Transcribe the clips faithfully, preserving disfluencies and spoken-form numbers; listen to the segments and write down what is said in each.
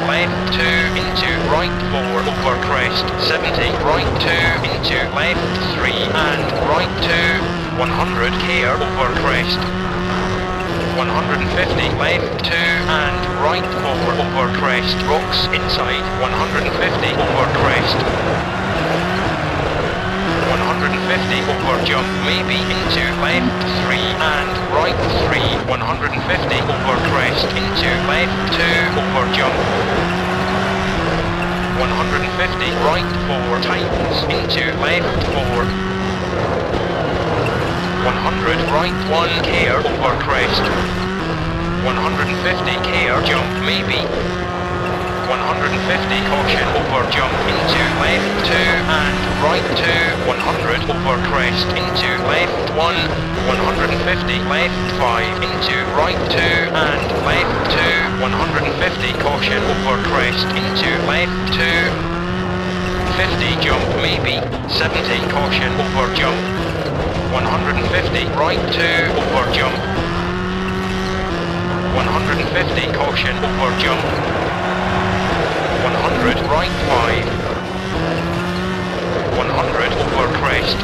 left two into right four over crest seventy, right two into left three and right two, one hundred care over crest. one hundred fifty left two and right four over crest, rocks inside, one hundred fifty over crest. one hundred fifty over jump, maybe into left three and right three, one hundred fifty over crest, into left two over jump. one hundred fifty right four tightens, into left four. one hundred right one care over crest. one hundred fifty care jump, maybe. one hundred fifty caution over jump, into left two and right two, one hundred over crest, into left one, one hundred fifty left five, into right two and left two, one hundred fifty caution over crest, into left two, fifty jump, maybe, seventy caution over jump, one hundred fifty right two over jump, one hundred fifty caution over jump, one hundred right five, one hundred over crest,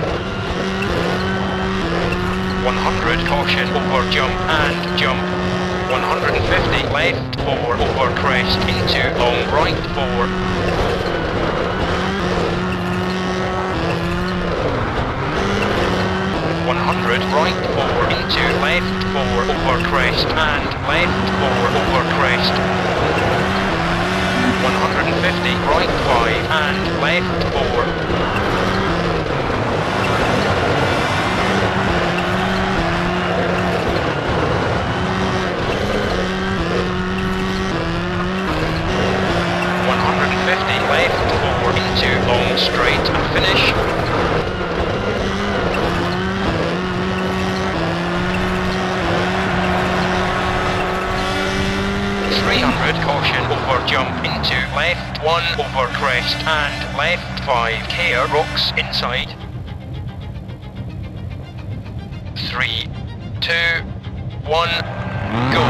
one hundred caution over jump and jump, one hundred fifty left four over crest, into long right four, one hundred right four into left four over crest and left four over crest, one hundred fifty right five and left four, one hundred fifty left four into long straight and finish. three hundred caution over jump, into left one over crest and left five care rocks inside. three, two, one, go.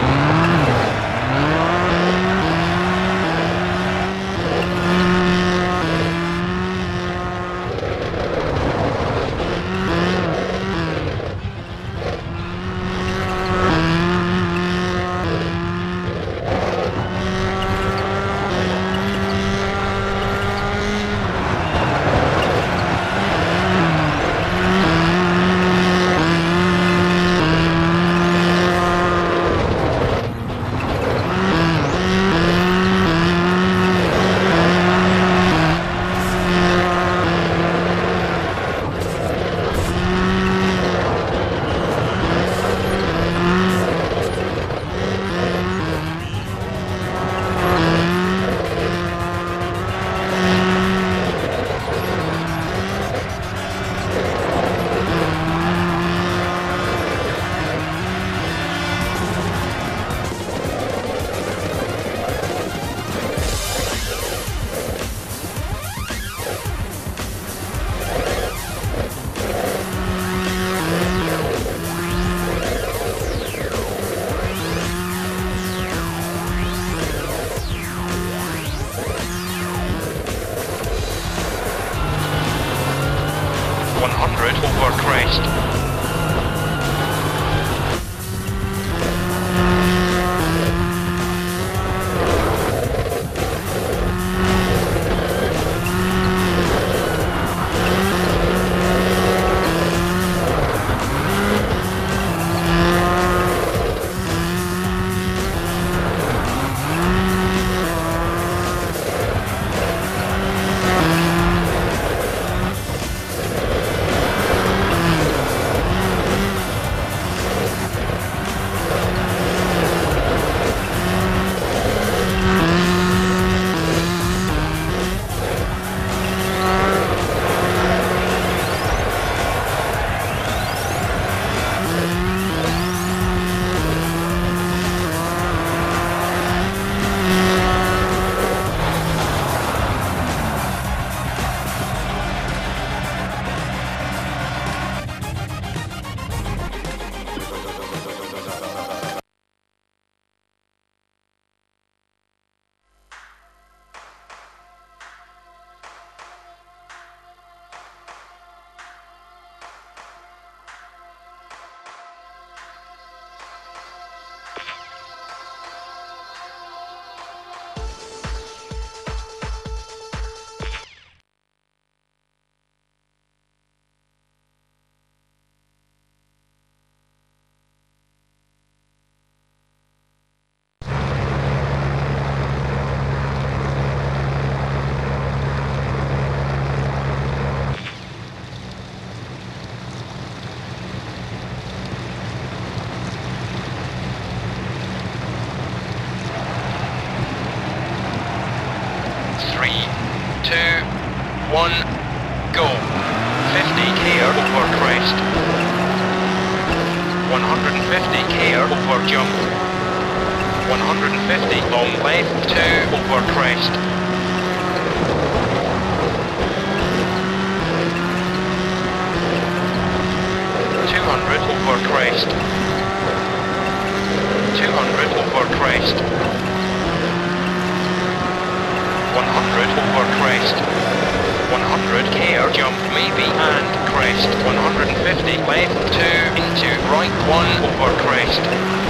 three, two, one, go. fifty clear over crest. one hundred fifty clear over jump. one hundred fifty long left, two over crest. two hundred over crest. two hundred over crest. one hundred over crest. one hundred care jump maybe and crest. one hundred fifty left two into right one over crest.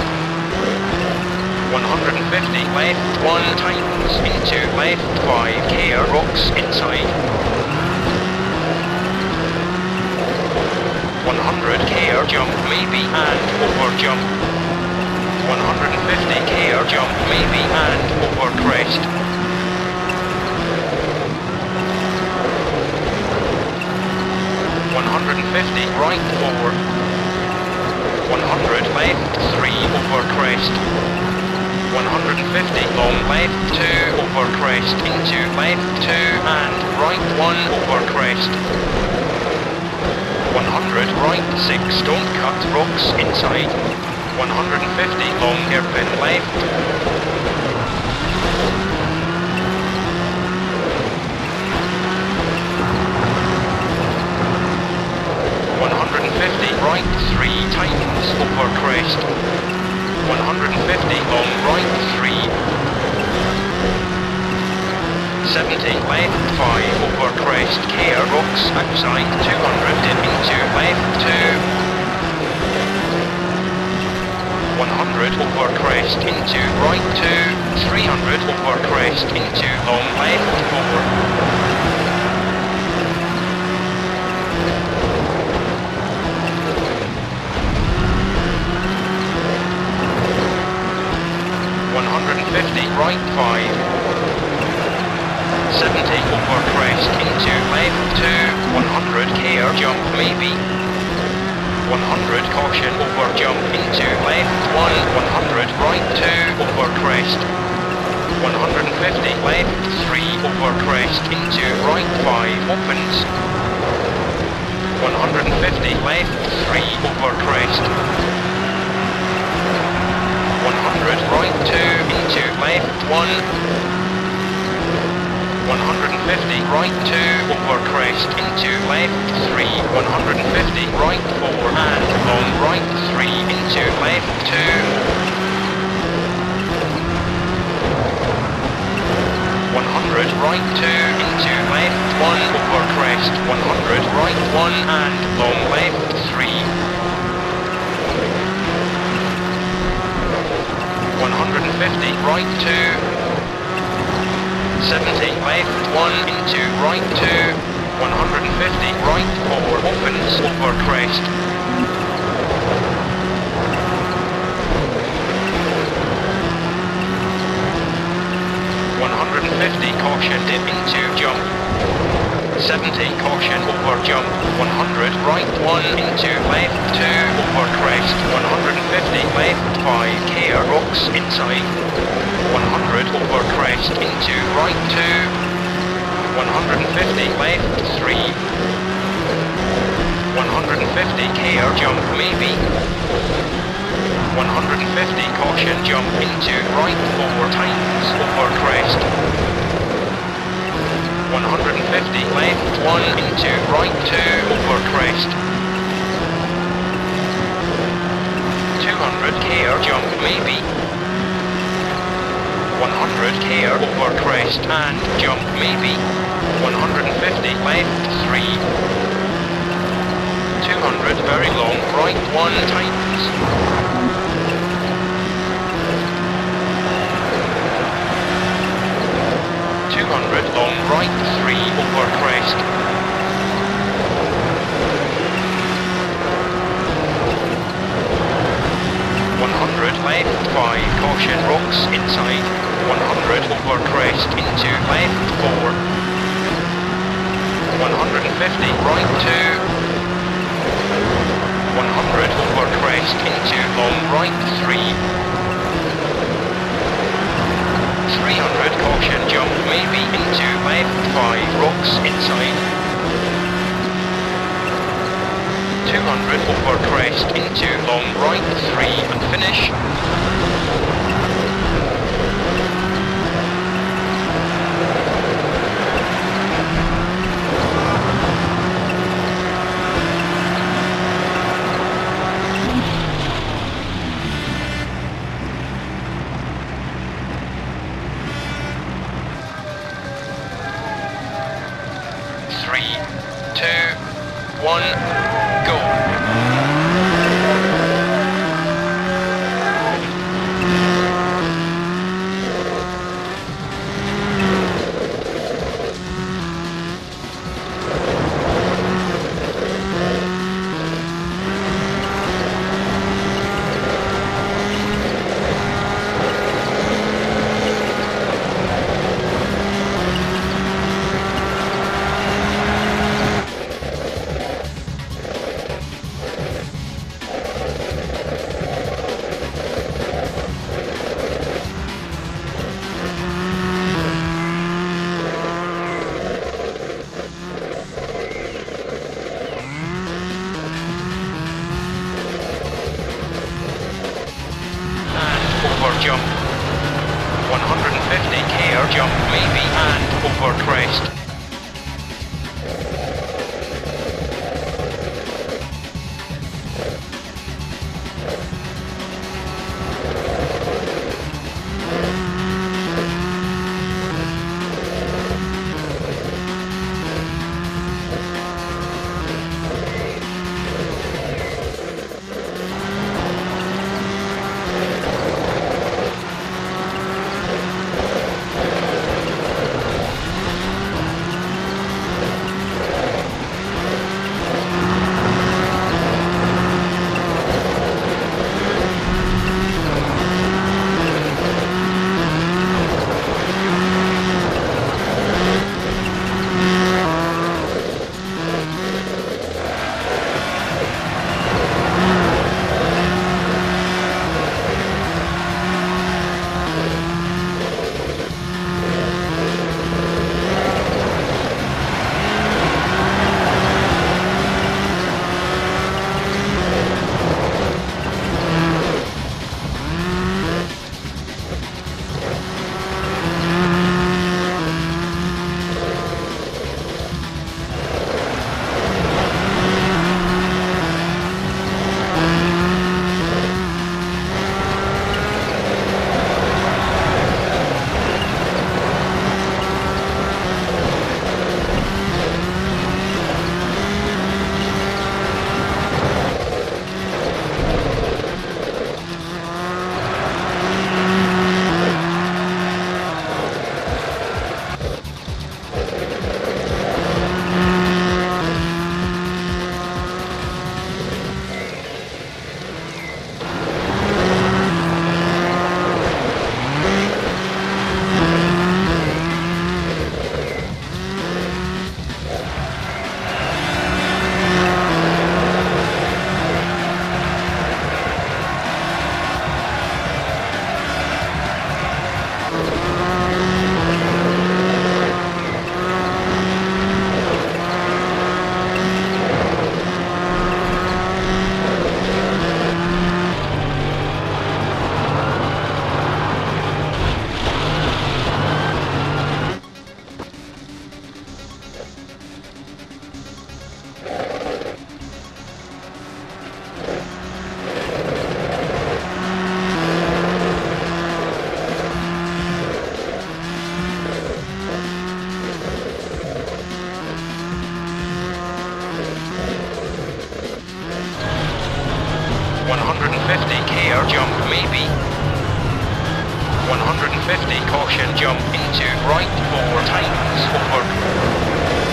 one hundred fifty left one tightens into left five care rocks inside. one hundred care jump maybe and over jump. one hundred fifty care jump maybe and over crest. one hundred fifty right four. one hundred left three over crest. one hundred fifty long left two over crest into left two and right one over crest. one hundred right six don't cut rocks inside. one hundred fifty long hairpin left. one hundred fifty right three tightens over crest. one hundred fifty long right three. seventy left five over crest care rocks outside. two hundred dip into left two. one hundred over crest into right two. three hundred over crest into long left four. one hundred fifty right five. seventy over crest into left two. one hundred care jump maybe. one hundred caution over jump into left one. one hundred right two over crest. one hundred fifty left three over crest into right five opens. one hundred fifty left three over crest. one hundred right two into left one. one hundred fifty right two over crest into left three. one hundred fifty right four and long right three into left two. one hundred right two into left one over crest. one hundred right one and long left three. one hundred fifty right two. seventy left one into right two. one hundred fifty right four opens over crest. one hundred fifty caution dip into jump. seventy caution over jump. one hundred right one into left two over crest. one hundred fifty left five care rocks inside. one hundred over crest into right two. one hundred fifty left three. one hundred fifty care jump maybe. one hundred fifty caution jump into right four tightens over crest. one hundred fifty left one into right two over crest. two hundred care jump maybe. one hundred care over crest and jump maybe. one hundred fifty left three. two hundred very long right one tightens. two hundred long right three over crest. one hundred left five caution rocks inside. one hundred over crest into left four. one hundred fifty right two. one hundred over crest into long right three. three hundred caution jump maybe into left five, rocks inside. two hundred over crest into long right three and finish. Three, two, one, go. Jump. one hundred fifty K or jump maybe and over crest. one hundred fifty K or jump maybe. one hundred fifty caution jump into right four times over.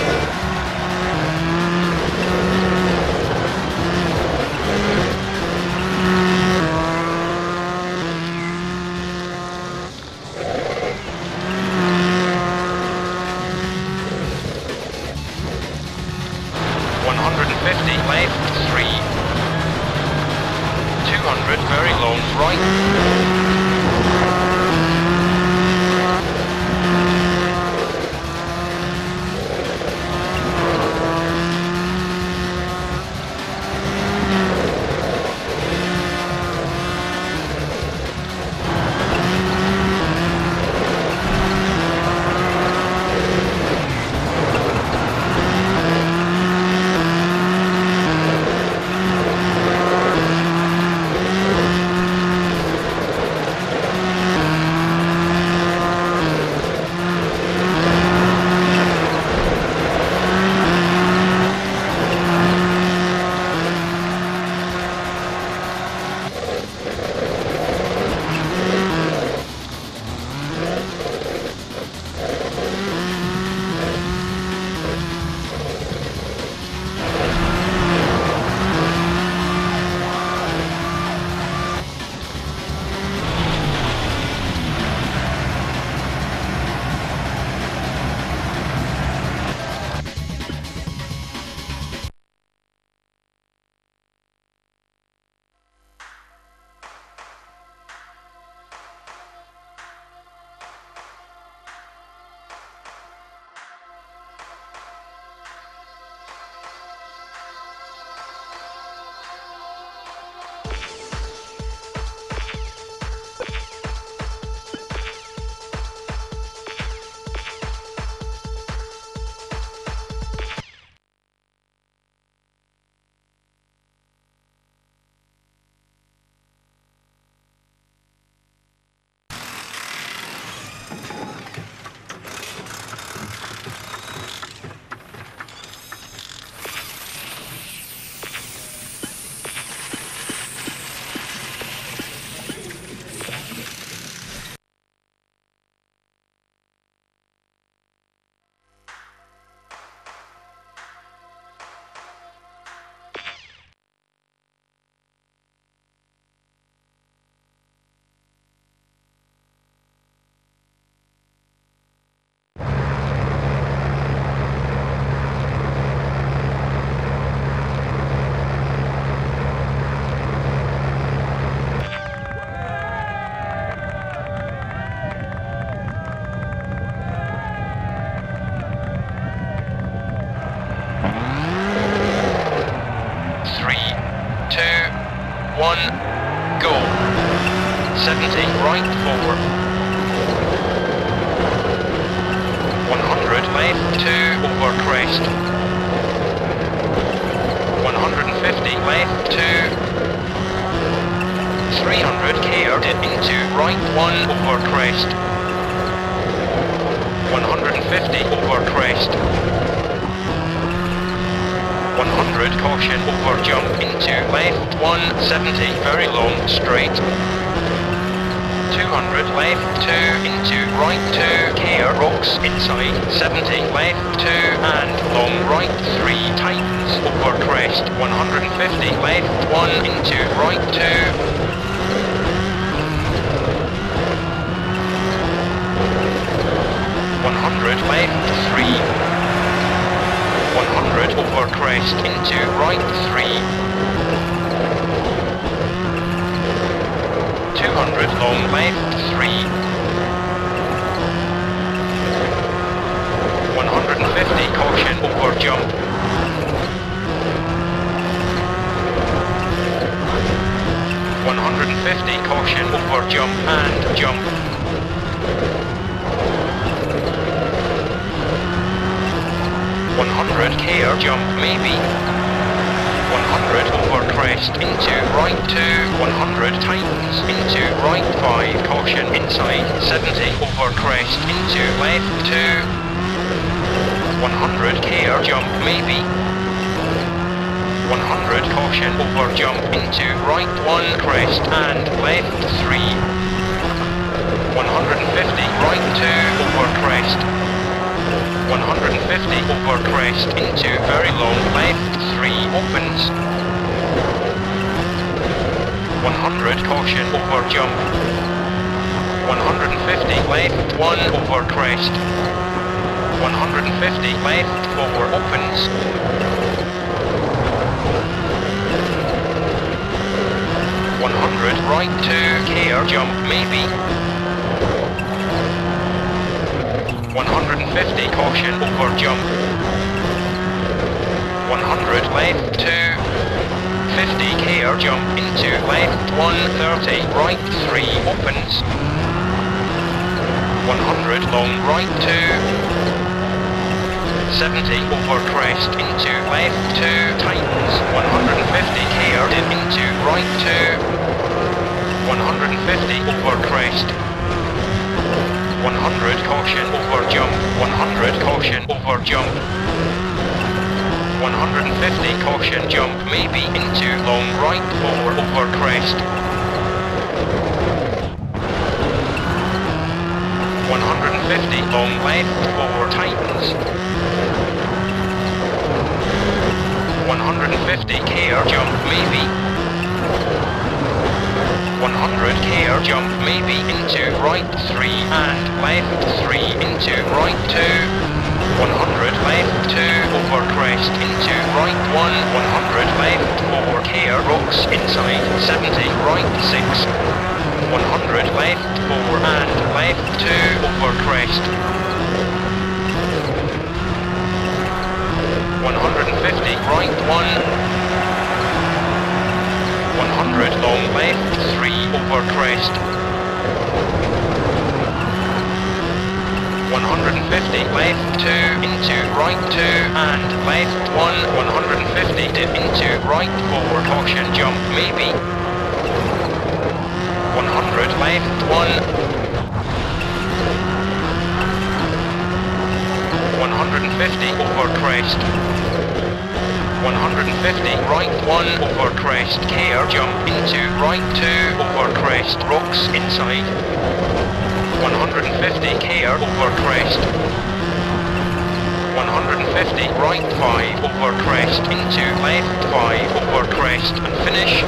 one hundred fifty left three. two hundred very long right. one, go. seventy, right four. one hundred, left two, over crest. one hundred fifty, left two. three hundred, care, dip into right one, over crest. one hundred fifty, over crest. one hundred, caution, over jump into left one seventy, very long, straight. two hundred, left two, into right two, care, rocks, inside, seventy, left two, and long right three, tightens, over crest, one hundred fifty, left one, into right two. one hundred, left three. one hundred, over crest, into right three. two hundred, long left three. one hundred fifty, caution, over jump. one hundred fifty, caution, over jump and jump. one hundred, care, jump, maybe. one hundred, over crest, into right two. one hundred, tightens, into right five, caution, inside, seventy, over crest, into left two. one hundred, care, jump, maybe. one hundred, caution, over jump, into right one, crest, and left three. one hundred fifty, right two, over crest. one hundred fifty, over crest, into very long left three, opens. one hundred, caution, over jump. one hundred fifty, left one, over crest. one hundred fifty, left four, opens. one hundred, right two, care, jump, maybe. one hundred fifty, caution, over jump. one hundred, left two. fifty, care, jump, into left one, thirty, right three, opens. one hundred, long right two. seventy, over crest, into left two, tightens. one hundred fifty, care, dip into right two. one hundred fifty, over crest. one hundred, caution, over jump. one hundred, caution, over jump. one hundred fifty, caution, jump, maybe, into long right four, over crest. one hundred fifty, long left four, tightens. one hundred fifty, care, jump, maybe. one hundred, care, jump, maybe, into right three, and left three, into right two. one hundred, left two, over crest, into right one. one hundred, left four, care, rocks, inside, seventy, right six. one hundred, left four, and left two, over crest. one hundred fifty, right one. one hundred, long left three, over crest. one hundred fifty, left two, into right two, and left one. one hundred fifty, dip into right four, caution, jump, maybe. one hundred, left one. fifty over crest. one hundred fifty, right one over crest, care, jump into right two over crest, rocks inside. one hundred fifty, care, over crest. one hundred fifty, right five over crest, into left five over crest, and finish.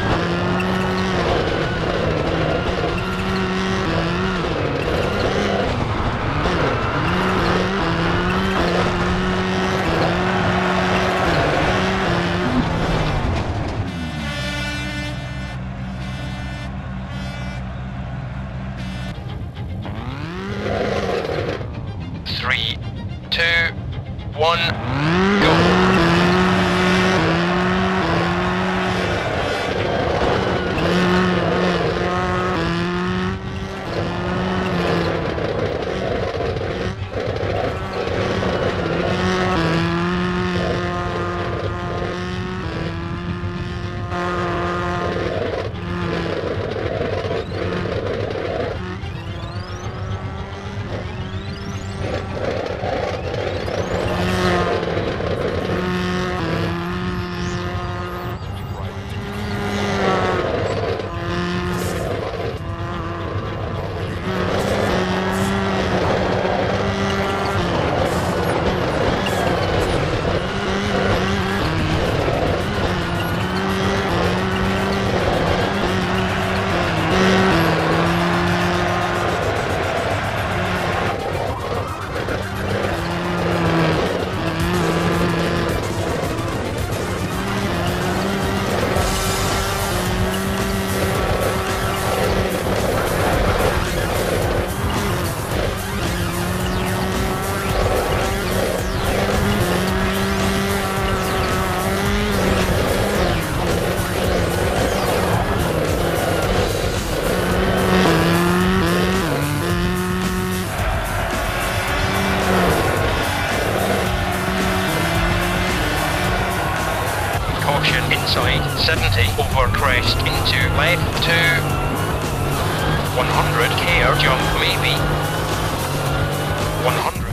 Three, two, one, go. Inside, seventy over crest, into left two, one hundred, care, jump, maybe, one hundred.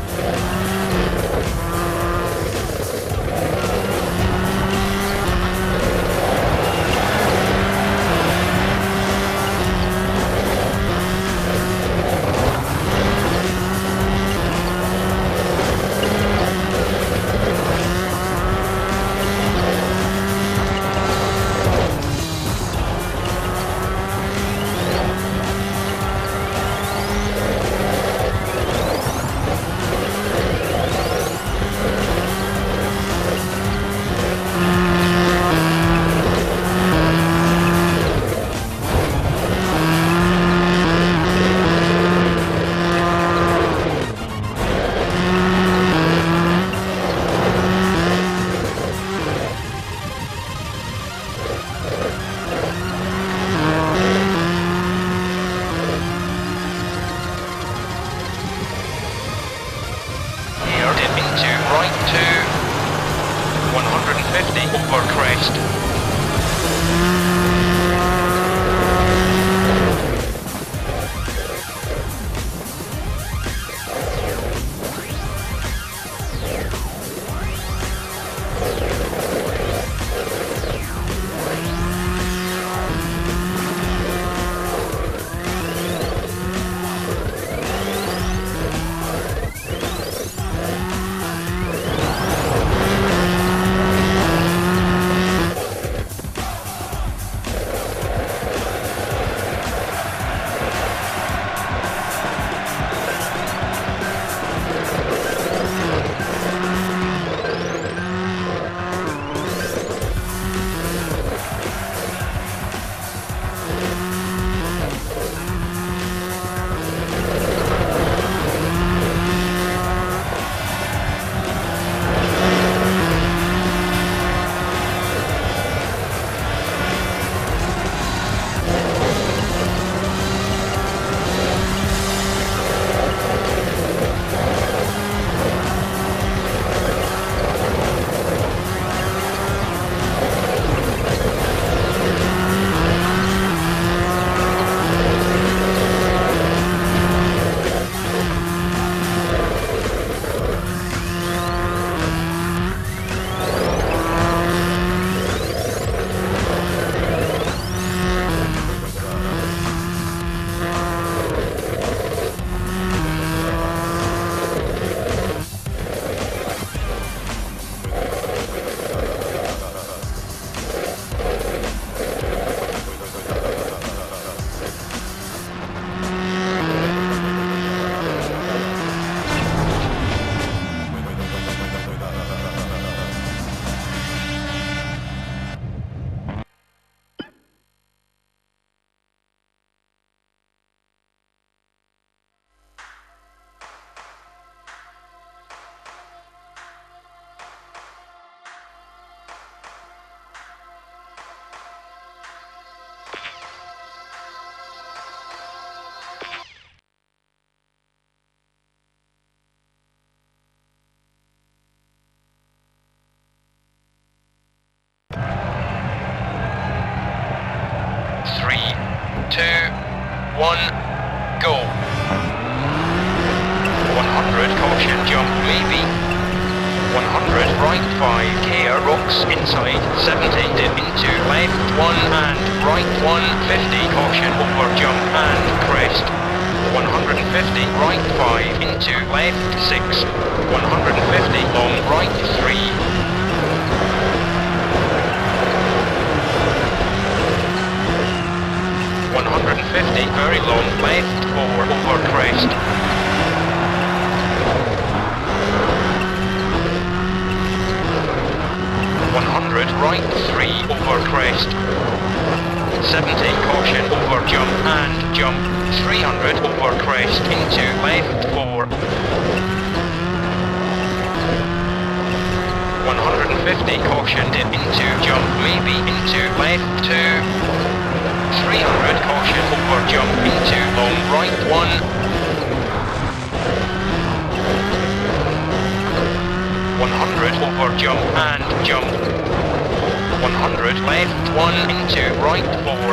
Into right two, one hundred fifty over crest. one, go. one hundred, caution, jump, maybe. one hundred, right five, care, rocks, inside, seventy, dip into, left one and right one, fifty, caution, over, jump and crest. one hundred fifty, right five, into, left six. one hundred fifty, long, right three. one hundred fifty, very long, left four, over crest. one hundred, right three, over crest. seventy, caution, over jump and jump. three hundred, over crest, into left four. one hundred fifty, caution, dip into jump, maybe into left two. three hundred, caution, over jump, into long, right one. one hundred, over jump and jump. one hundred, left one, into right four.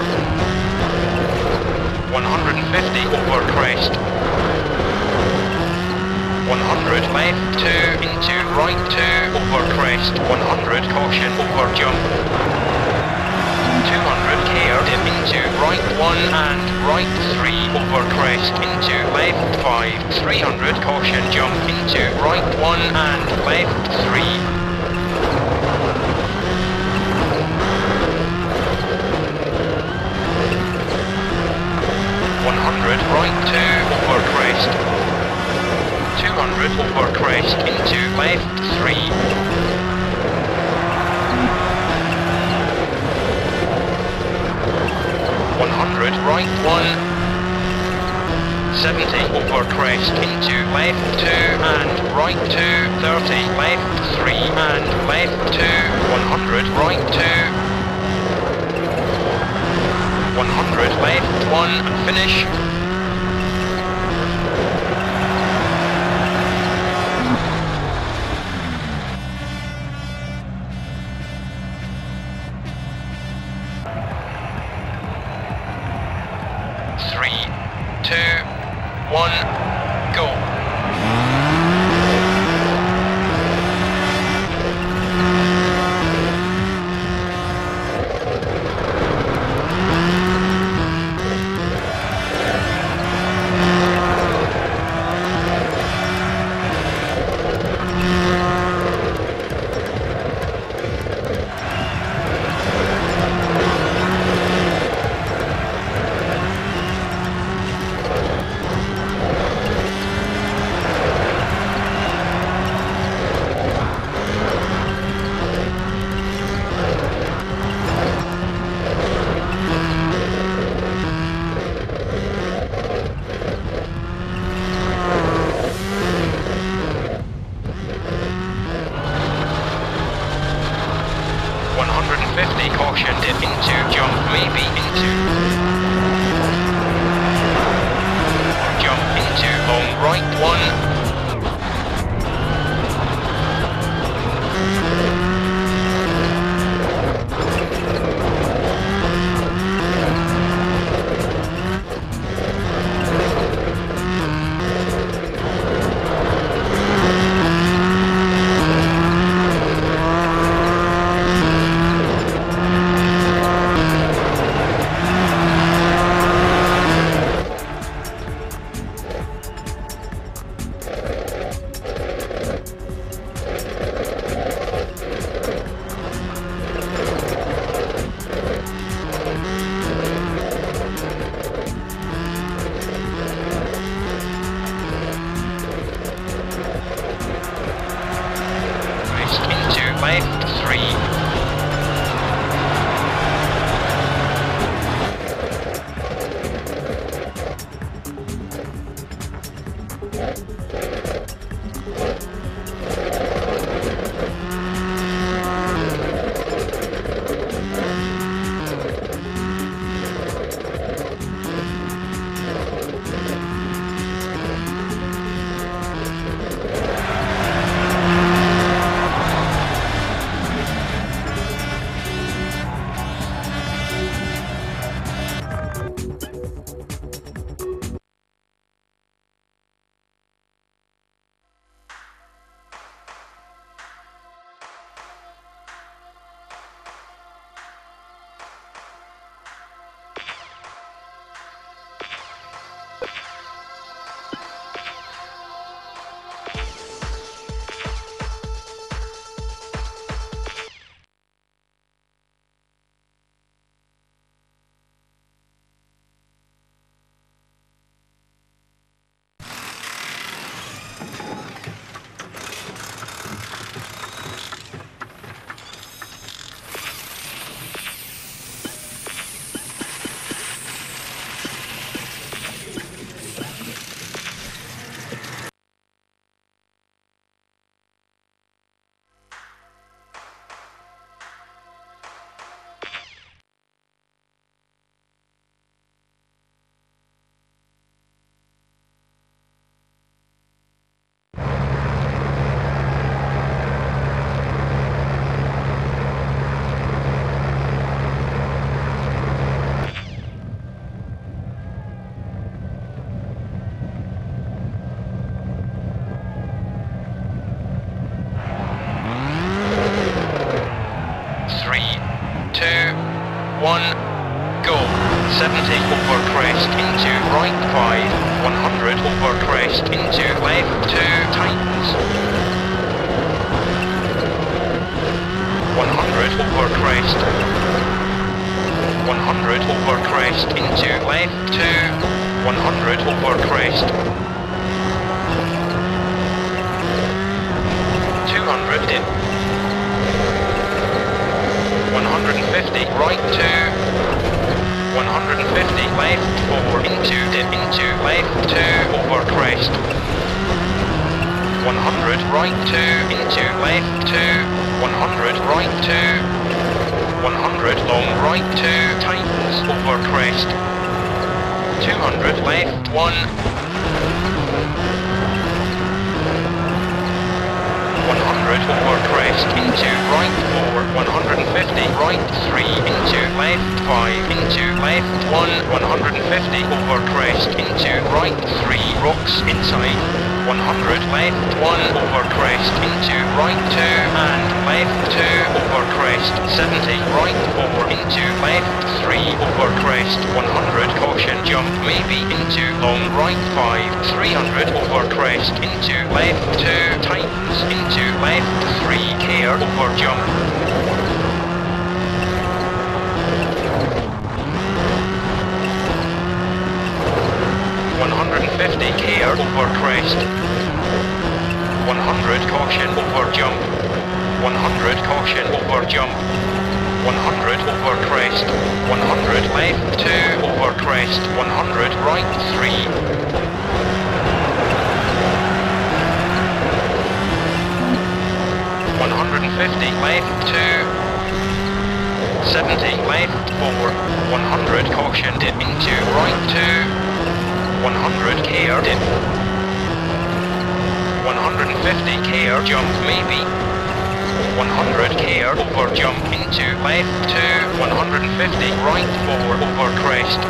one hundred fifty, over crest. one hundred, left two, into right two, over crest. one hundred, caution, over jump. two hundred, care, dip into right one and right three, over crest, into left five. three hundred, caution, jump, into right one and left three. one hundred, right two, over crest. two hundred, over crest, into left three. one hundred, right one. seventy, over crest, into left two and right two. thirty, left three and left two. one hundred, right two. one hundred, left one, and finish. Three, two, one, go. one hundred fifty, caution, dip into jump, maybe into. Jump into long, right one. Left three. one, go. seventy over crest into right five, one hundred over crest into left two tightens. one hundred over crest. one hundred over crest into left two, one hundred over crest. two hundred dip. one hundred fifty right two, one hundred fifty left four into dip into left two over crest, one hundred right two into left two, one hundred right two, one hundred long right two tightens over crest, two hundred left one, one hundred over crest into right four, one hundred fifty right three into left five into left one, one hundred fifty over crest into right three rocks inside, one hundred left one over crest into right two and left two over crest, seventy right four into left three over crest, one hundred caution jump maybe into long right five, three hundred over crest into left two tightens into left three care over jump. one hundred fifty care over crest. one hundred caution over jump. one hundred caution over jump. one hundred over crest. one hundred left two over crest. one hundred right three. one hundred fifty left two. seventy left four. one hundred caution dip into right two. one hundred care dip. one hundred fifty care jump maybe. one hundred care over jump into left two. one hundred fifty right four over crest.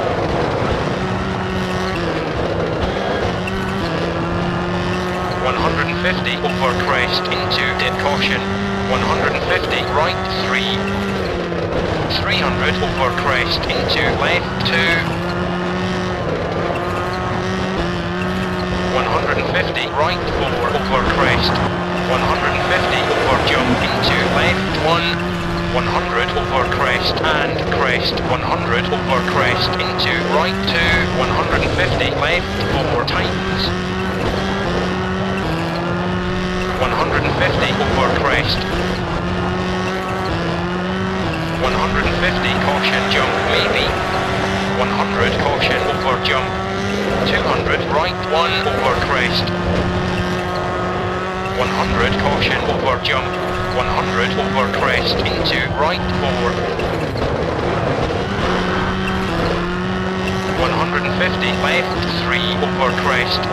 one hundred fifty over crest into dip caution. one hundred fifty right three. three hundred over crest into left two. one hundred fifty right four over crest, one hundred fifty over jump into left one, one hundred over crest and crest, one hundred over crest into right two, one hundred fifty left four tightens, one hundred fifty over crest, one hundred fifty caution jump maybe, one hundred caution over jump, two hundred right one over crest, one hundred caution over jump, one hundred over crest into right four, one hundred fifty left three over crest,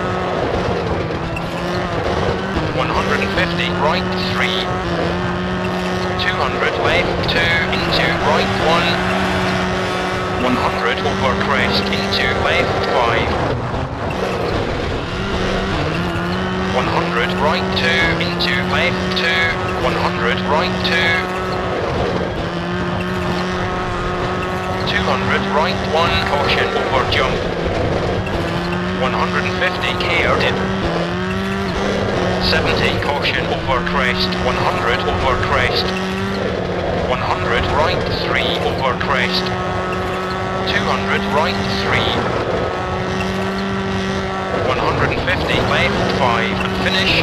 one hundred fifty right three, two hundred left two into right one, one hundred over crest into left five, one hundred right two into left two, one hundred right two, two hundred right one caution over jump, one hundred fifty care dip, seventy caution over crest, one hundred over crest, one hundred right three over crest, two hundred right three, one hundred fifty left, five, and finish.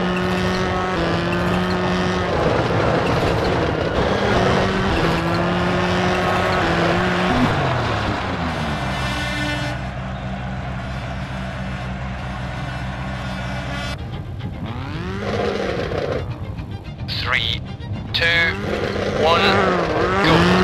Three, two, one, go.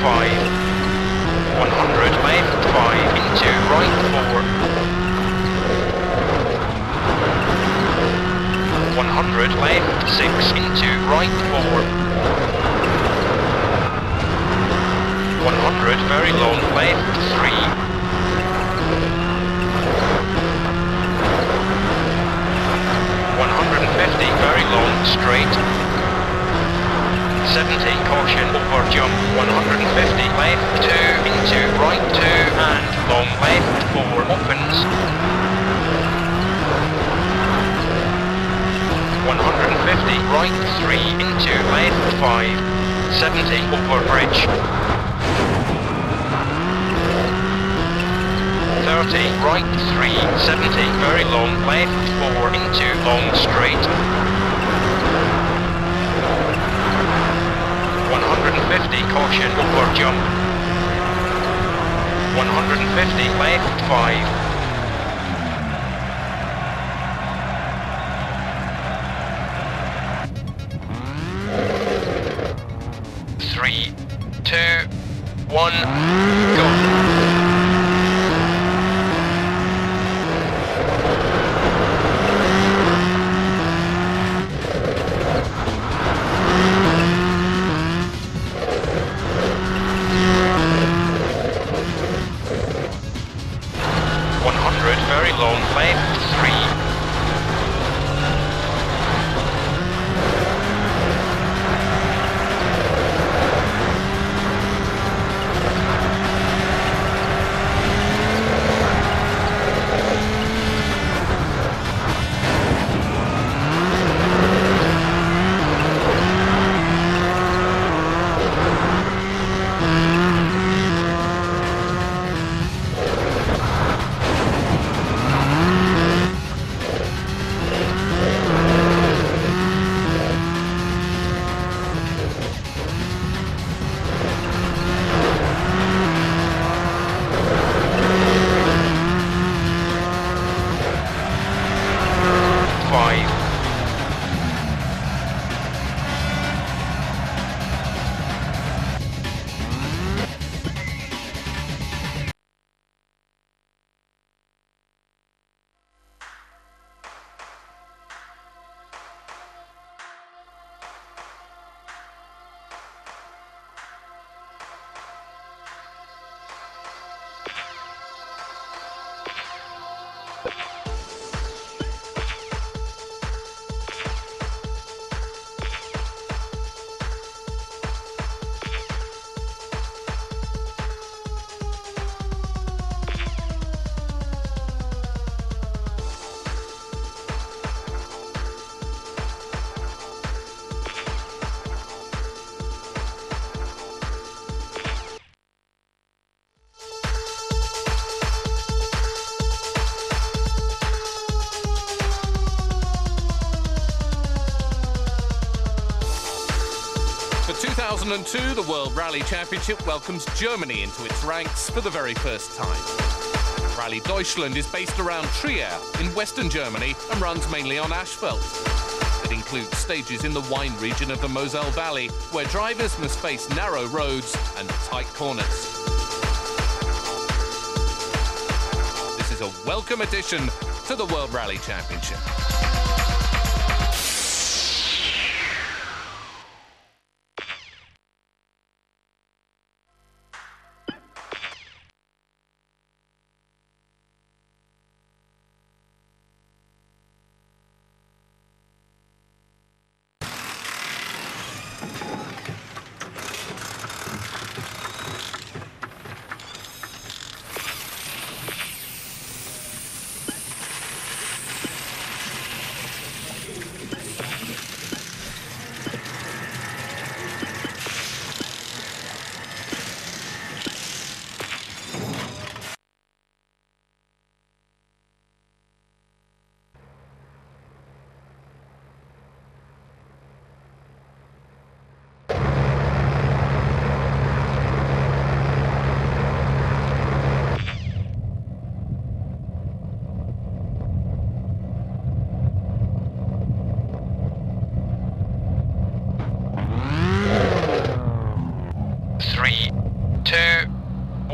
five. one hundred left five into right four. one hundred left six into right four. one hundred very long left three. one hundred fifty very long straight. seventy caution over jump. one hundred fifty left two into right two and long left four opens. one hundred fifty right three into left five. seventy over bridge. thirty right three. seventy very long left four into long straight. one hundred fifty caution over jump. one hundred fifty left five. three, two, one, go. Very long left three. two thousand two, the World Rally Championship welcomes Germany into its ranks for the very first time. Rally Deutschland is based around Trier in western Germany and runs mainly on asphalt. It includes stages in the wine region of the Moselle Valley, where drivers must face narrow roads and tight corners. This is a welcome addition to the World Rally Championship.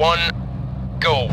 one, go.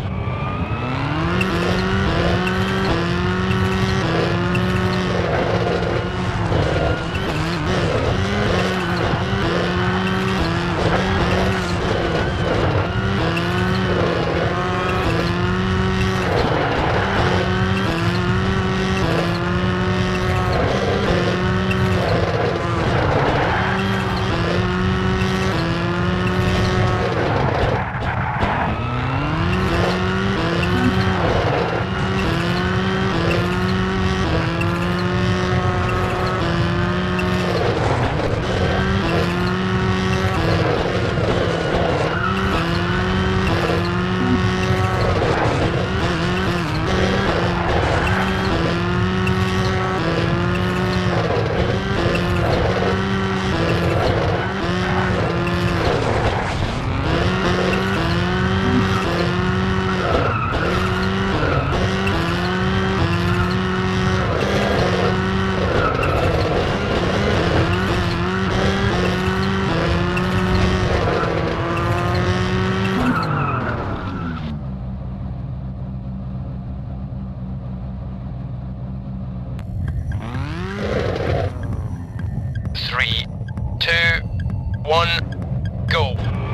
Three, two, one, go.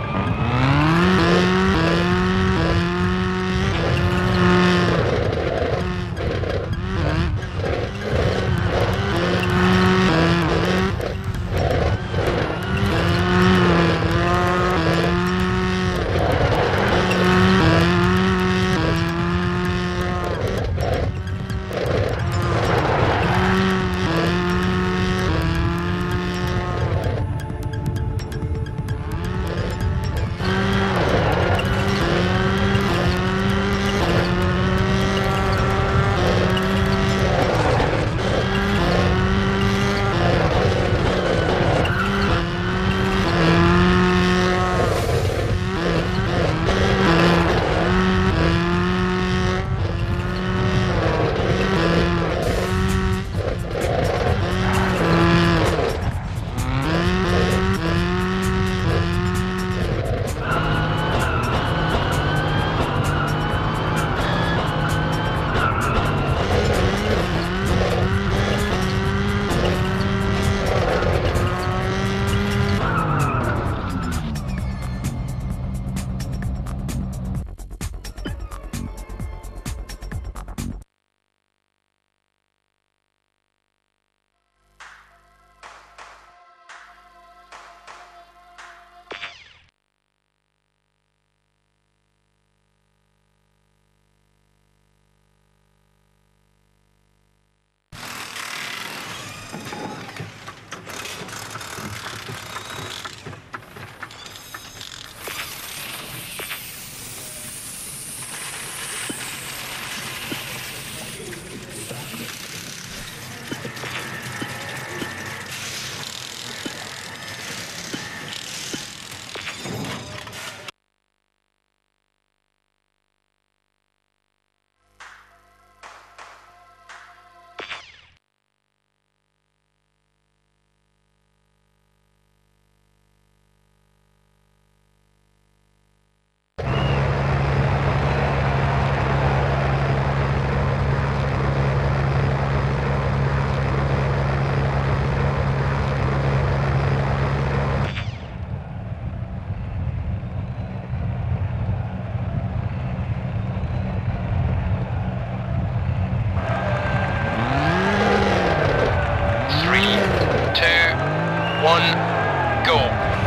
one, go.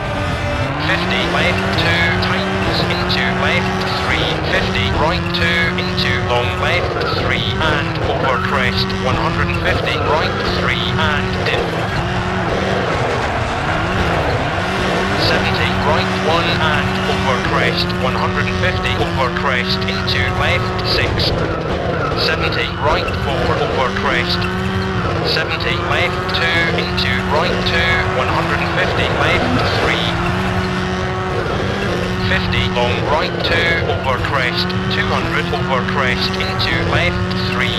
fifty left, two tightens into left, three, fifty right, two into long left, three and over crest, one hundred fifty right, three and dip. seventy right, one and over crest, one hundred fifty over crest into left, six. seventy right, four over crest. seventy left, two into right, two, one hundred fifty left, three. fifty long right, two over crest, two hundred over crest into left, three.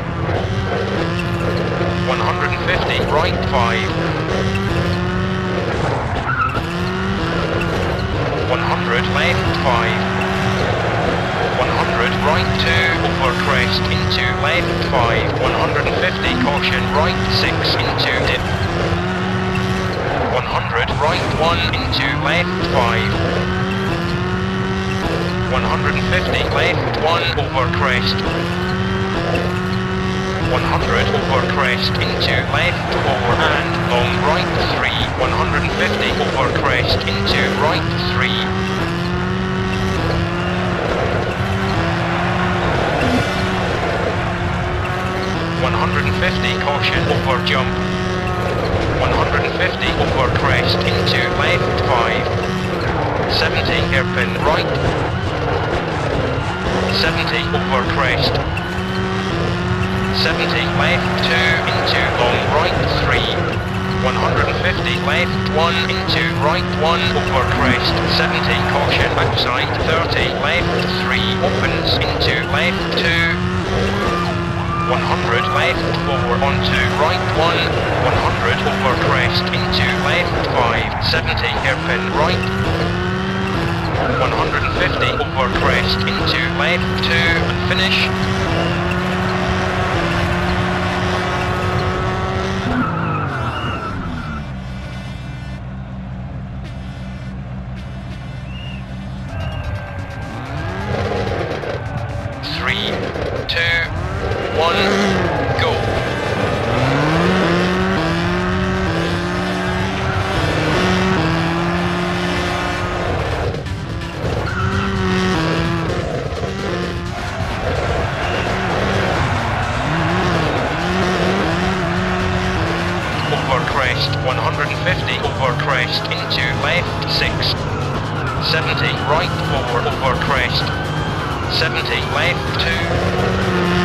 one hundred fifty right, five. one hundred left, five. crest into left five, one hundred fifty caution right six into dip. one hundred right one into left five. one hundred fifty left one over crest. one hundred over crest into left four and long right three. one hundred fifty over crest into right three. one hundred fifty caution over jump. one hundred fifty over crest into left five. seventy hairpin right. seventy over crest. seventy left two into long right three. one hundred fifty left one into right one over crest. seventy caution outside. thirty left three opens into left two. one hundred left four onto right one. one hundred over crest into left five. seventy hairpin right. one hundred fifty over crest into left two and finish. Three, two, one, go. Over crest, one hundred fifty over crest into left six. seventy right four over crest. seventy left two.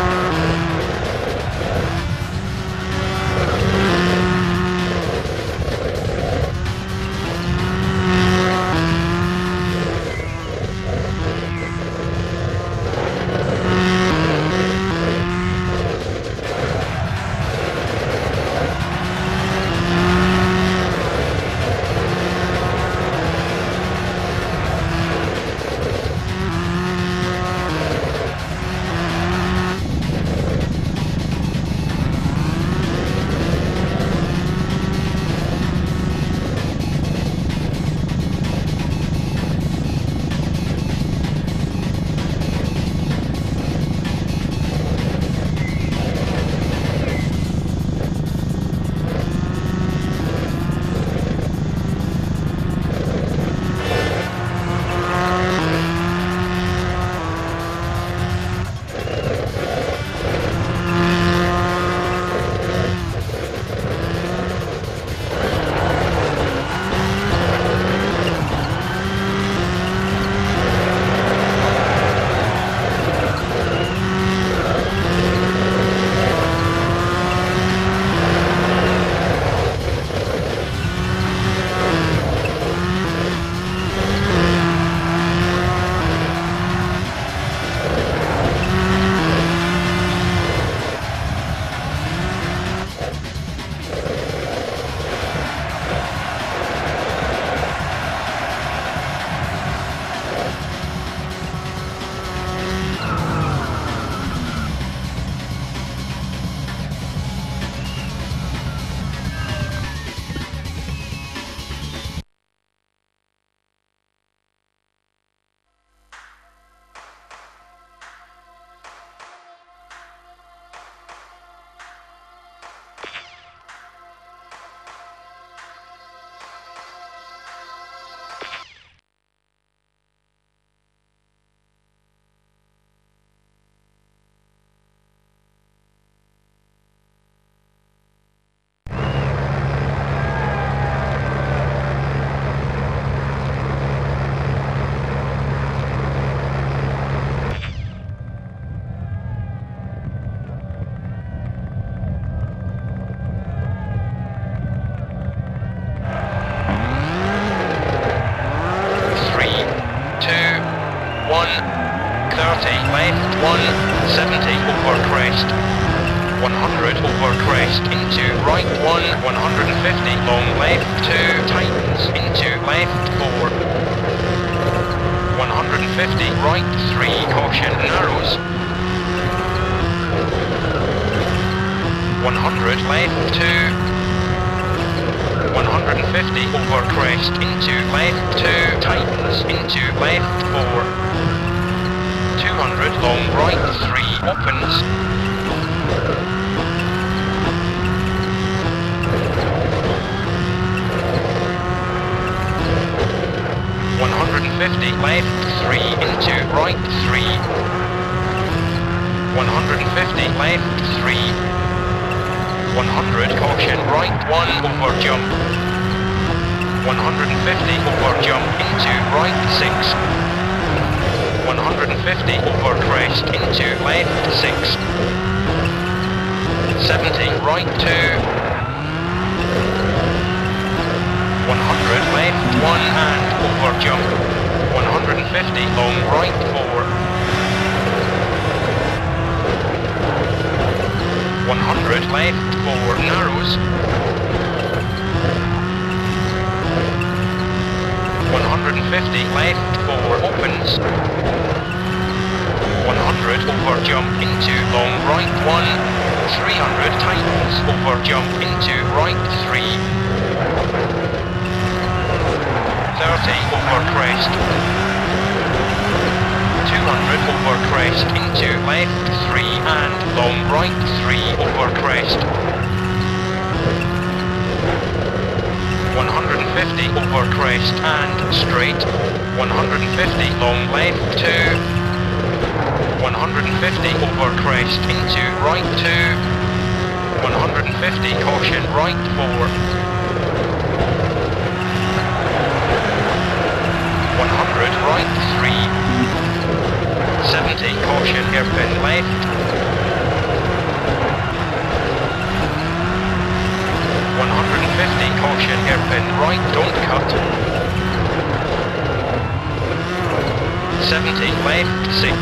thirty left one, seventy over crest, one hundred over crest into right one, one hundred fifty long left two, tightens into left four, one hundred fifty right three, caution narrows, one hundred left two. one hundred fifty over crest into left two. Tightens into left four. two hundred long right three. Opens. one hundred fifty left three into right three. one hundred fifty left three. one hundred caution right one over jump. one hundred fifty over jump into right six. one hundred fifty over crest into left six. seventy right two. one hundred left one and over jump. one hundred fifty long right four. one hundred left four narrows. one hundred fifty left four opens. one hundred over jump into long right one. three hundred tightens over jump into right three. thirty over crest. two hundred over crest into left three and long right three over crest. one hundred fifty over crest and straight. one hundred fifty long left two. one hundred fifty over crest into right two. one hundred fifty caution right four. one hundred right three. seventy caution hairpin left. one hundred fifty caution hairpin right, don't cut. seventy left six.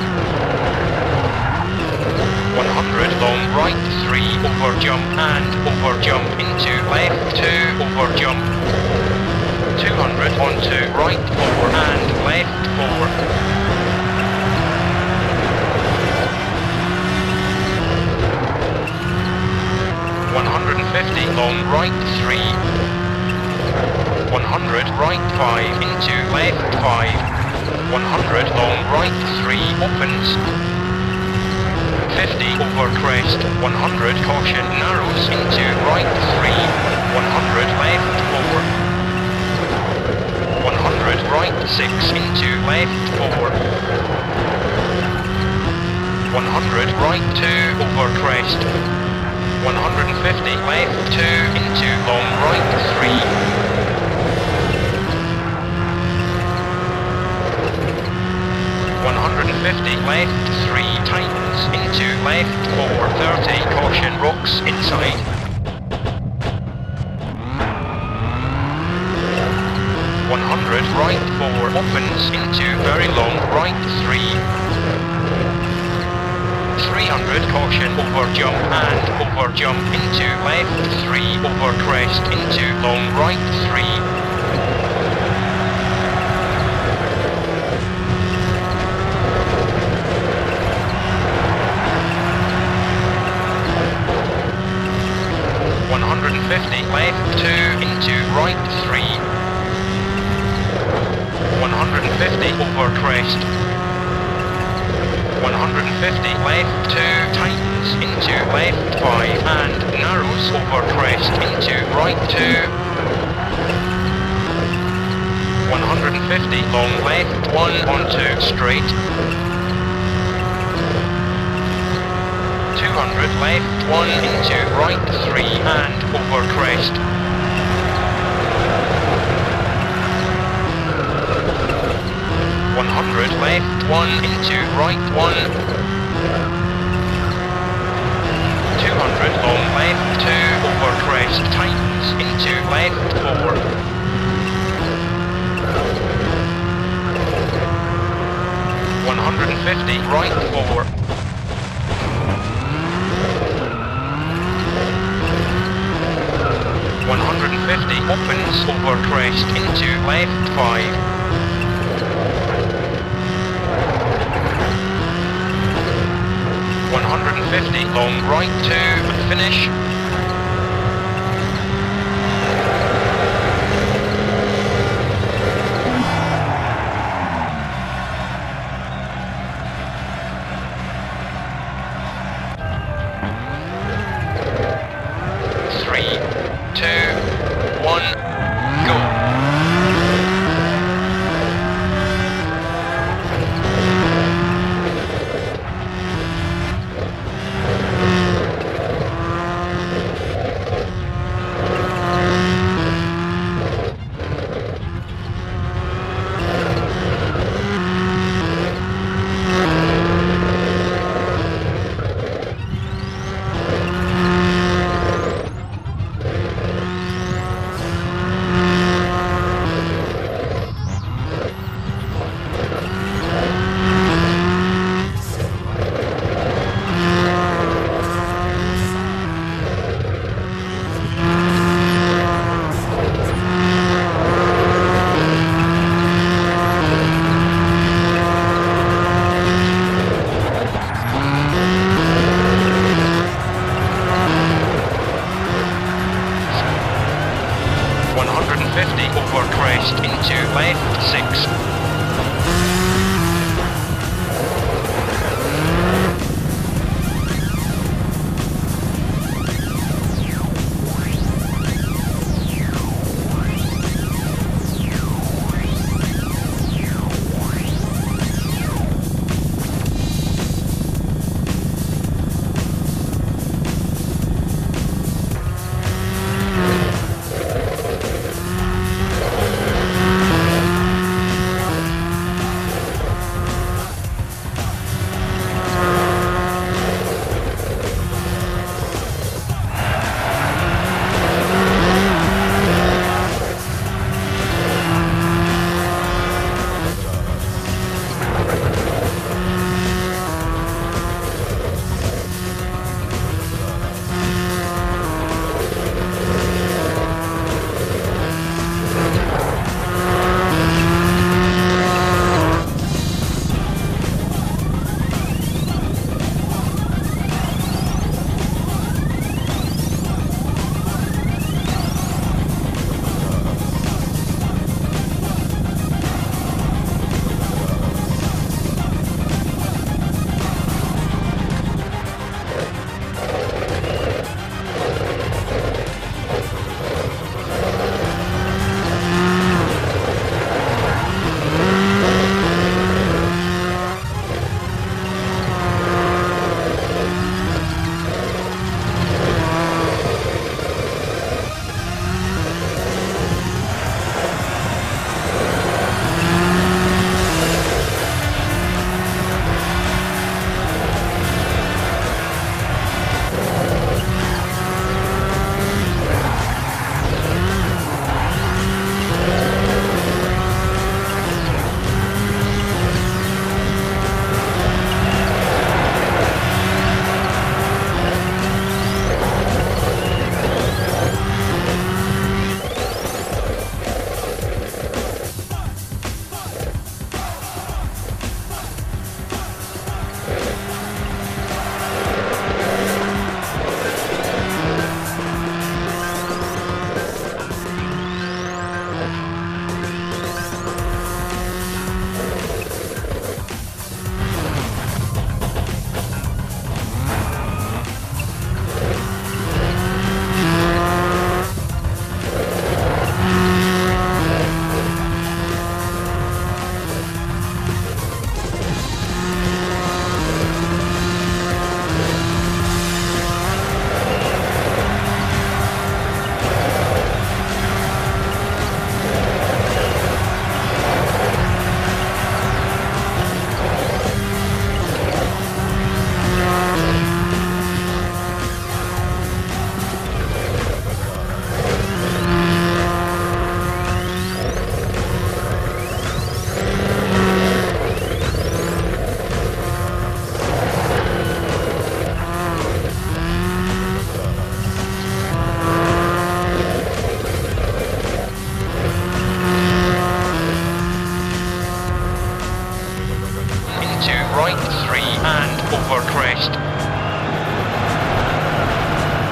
one hundred long right three over jump and over jump into left two over jump. two hundred onto right four and left four. one hundred fifty long right three. one hundred right five into left five. one hundred long right three opens. fifty over crest. one hundred caution narrows into right three. one hundred left four. one hundred right six into left four. one hundred right two over crest. one hundred fifty left two into long right three. one hundred fifty left three tightens into left four. thirty caution rocks inside. one hundred right four opens into very long right three. three hundred caution over jump and over jump into left three over crest into long right three. one hundred fifty left two into right three. one hundred fifty over crest. one hundred fifty left two tightens into left five and narrows over crest into right two. one hundred fifty long left one onto straight. two hundred left one into right three and over crest. one hundred left one into right one. two hundred long left two over crest tightens into left four. one hundred fifty right four. one hundred fifty opens over crest into left five. one hundred fifty long right two. finish. Three, two, one, go. one hundred fifty over crest into left six. right three and over crest.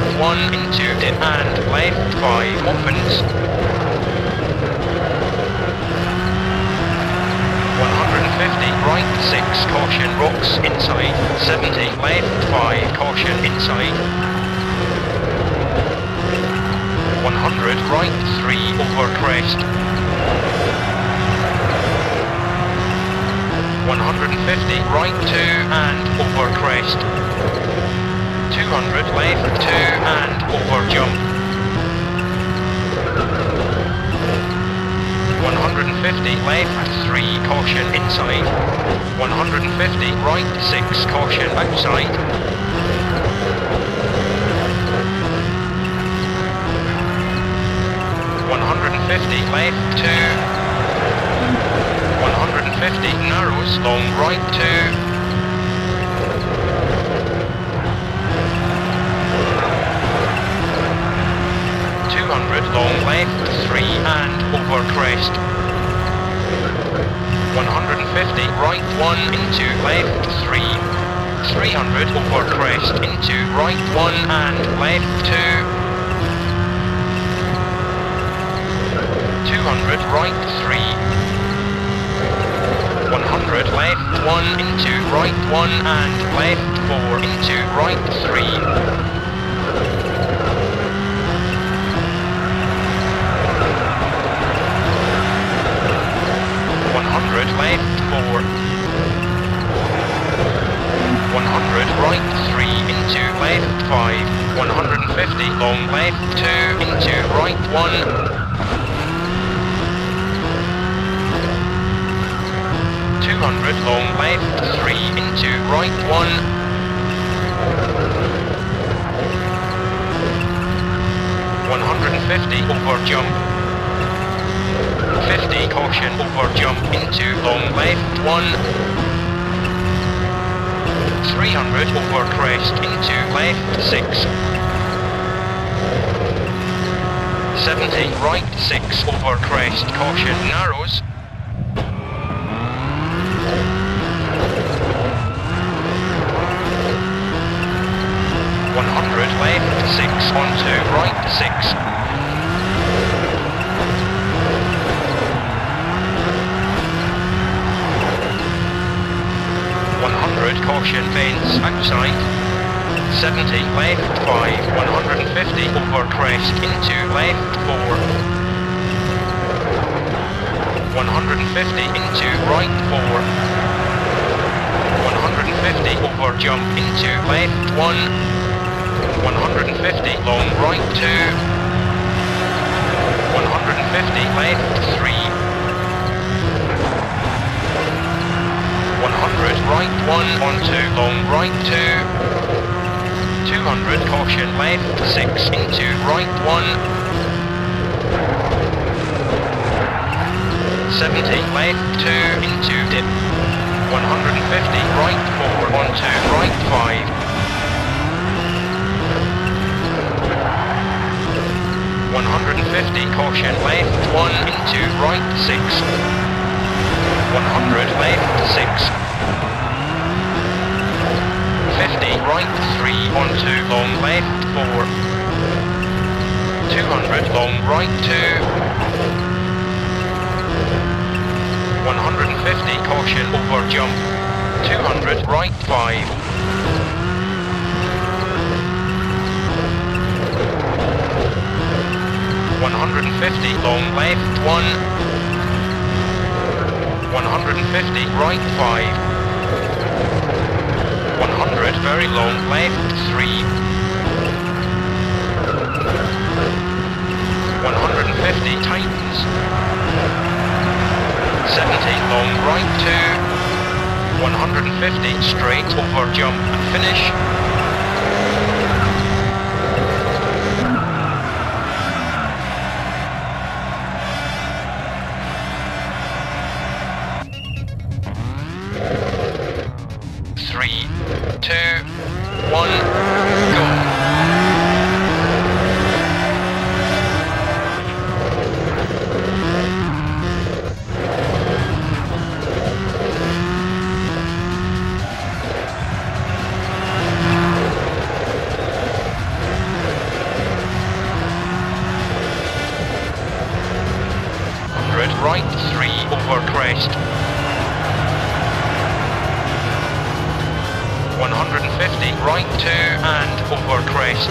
right one into dip and left five opens. one hundred fifty right six caution rocks inside. seventy left five caution inside. one hundred right three over crest. one hundred fifty right two and over crest. two hundred left two and over jump. one hundred fifty left three caution inside. one hundred fifty right six caution outside. one hundred fifty left two. one hundred fifty narrows long right two. two hundred long left three and over crest. one hundred fifty right one into left three. three hundred over crest into right one and left two. two hundred right three. one hundred left one into right one and left four into right three. one hundred left four. one hundred right three into left five. one hundred fifty long left two into right one. two hundred long left three into right one. one hundred fifty over jump. fifty caution over jump into long left one. three hundred over crest into left six. seventy right six over crest caution narrows. one hundred left six onto right six. one hundred caution fence outside. seventy left five. one hundred fifty over crest into left four. one hundred fifty into right four. one hundred fifty over jump into left one. one hundred fifty long right two. one hundred fifty left three. one hundred right one onto long right two. two hundred caution left six into right one. seventy left two into dip. one hundred fifty right four onto right five. one hundred fifty caution left one into right six. one hundred left six. fifty right three onto long left four. two hundred long right two. one hundred fifty caution over jump. two hundred right five. one hundred fifty long left one. one hundred fifty right five. one hundred very long left three. one hundred fifty tightens. seventy long right two. one hundred fifty straight over jump and finish. Three, two, one, go. over crest. one hundred fifty, right two and over crest.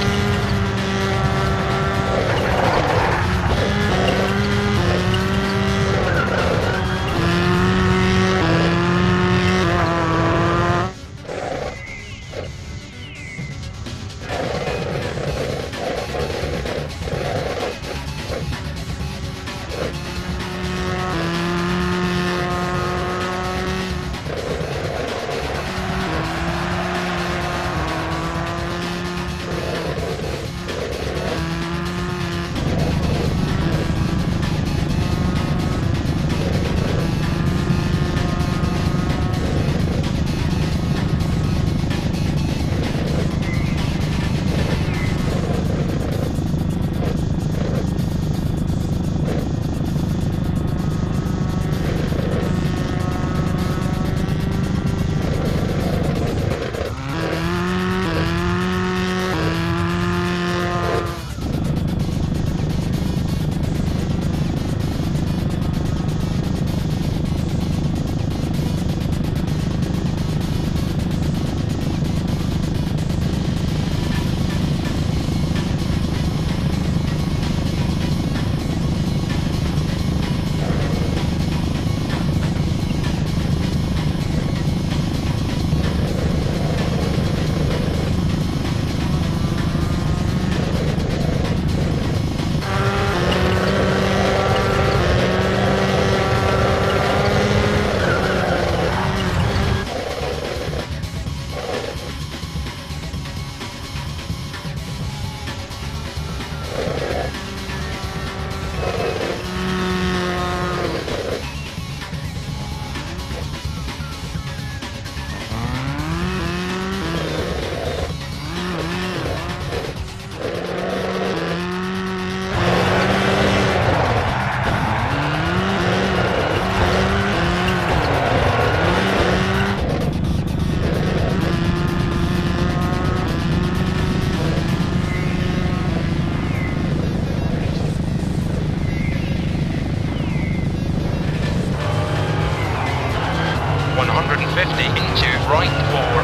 one hundred fifty into right four.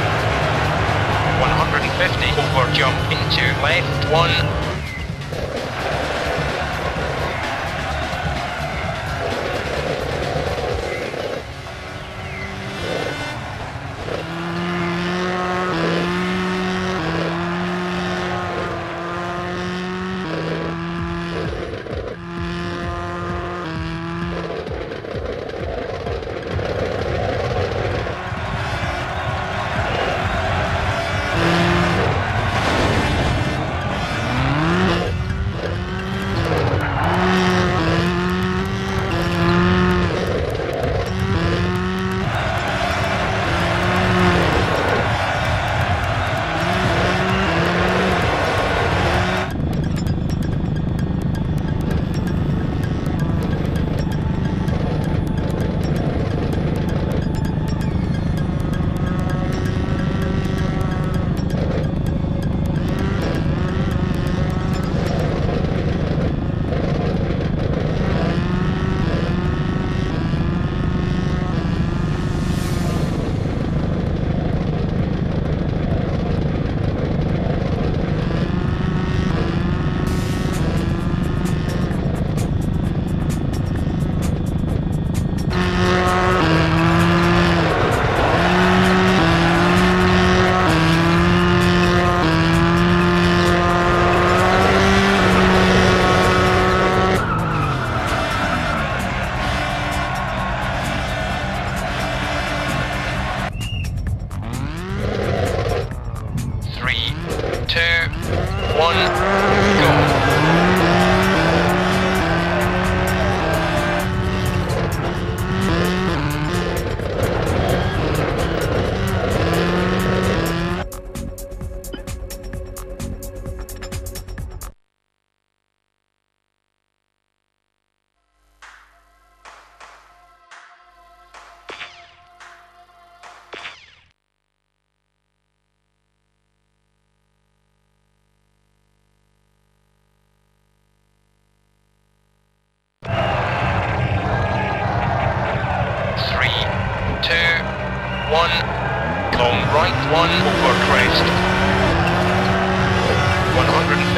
one hundred fifty over jump into left one.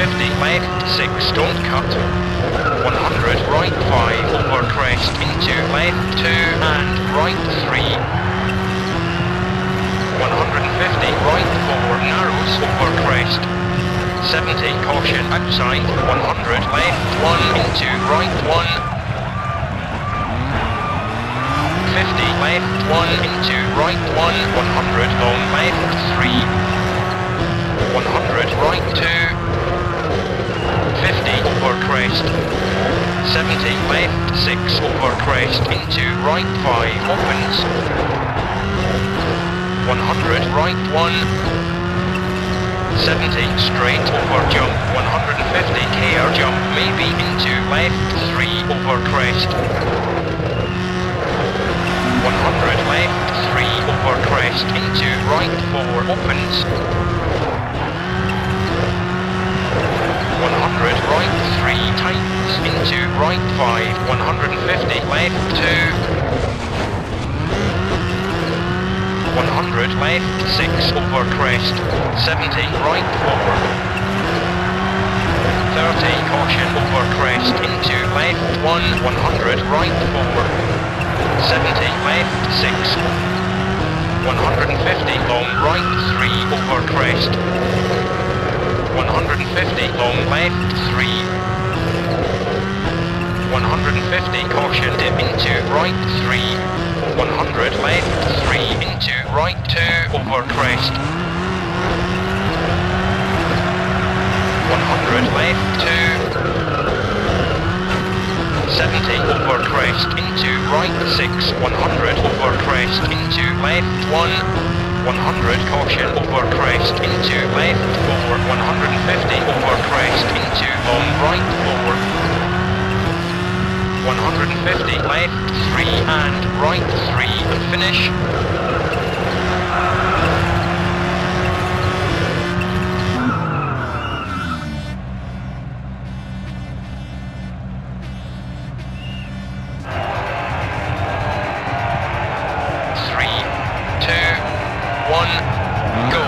fifty left, six, don't cut. one hundred right, five, over crest, into left, two, and right, three. one hundred fifty right, four, narrows, over crest. seventy, caution, outside, one hundred left, one, into right, one. fifty left, one, into right, one, one hundred long left, three. one hundred right, two. fifty over crest. seventy left, six, over crest, into right, five, opens. one hundred right, one. seventy straight, over jump, one hundred fifty care, jump, maybe, into left, three, over crest. one hundred left, three, over crest, into right, four, opens. one hundred right, three, tightens, into right, five, one hundred fifty left, two. one hundred left, six, over crest, seventy right, four. thirty, caution, over crest, into left, one, one hundred right, four. seventy left, six. one hundred fifty long right, three, over crest. one hundred fifty long left, three. one hundred fifty caution, dip into right, three. one hundred left, three, into right, two, over crest. one hundred left, two. seventy over crest, into right, six. one hundred over crest, into left, one. one hundred caution, over crest, into left, four. one hundred fifty over crest, into long right, four. one hundred fifty left, three, and right, three, and finish. Three, two, one, go.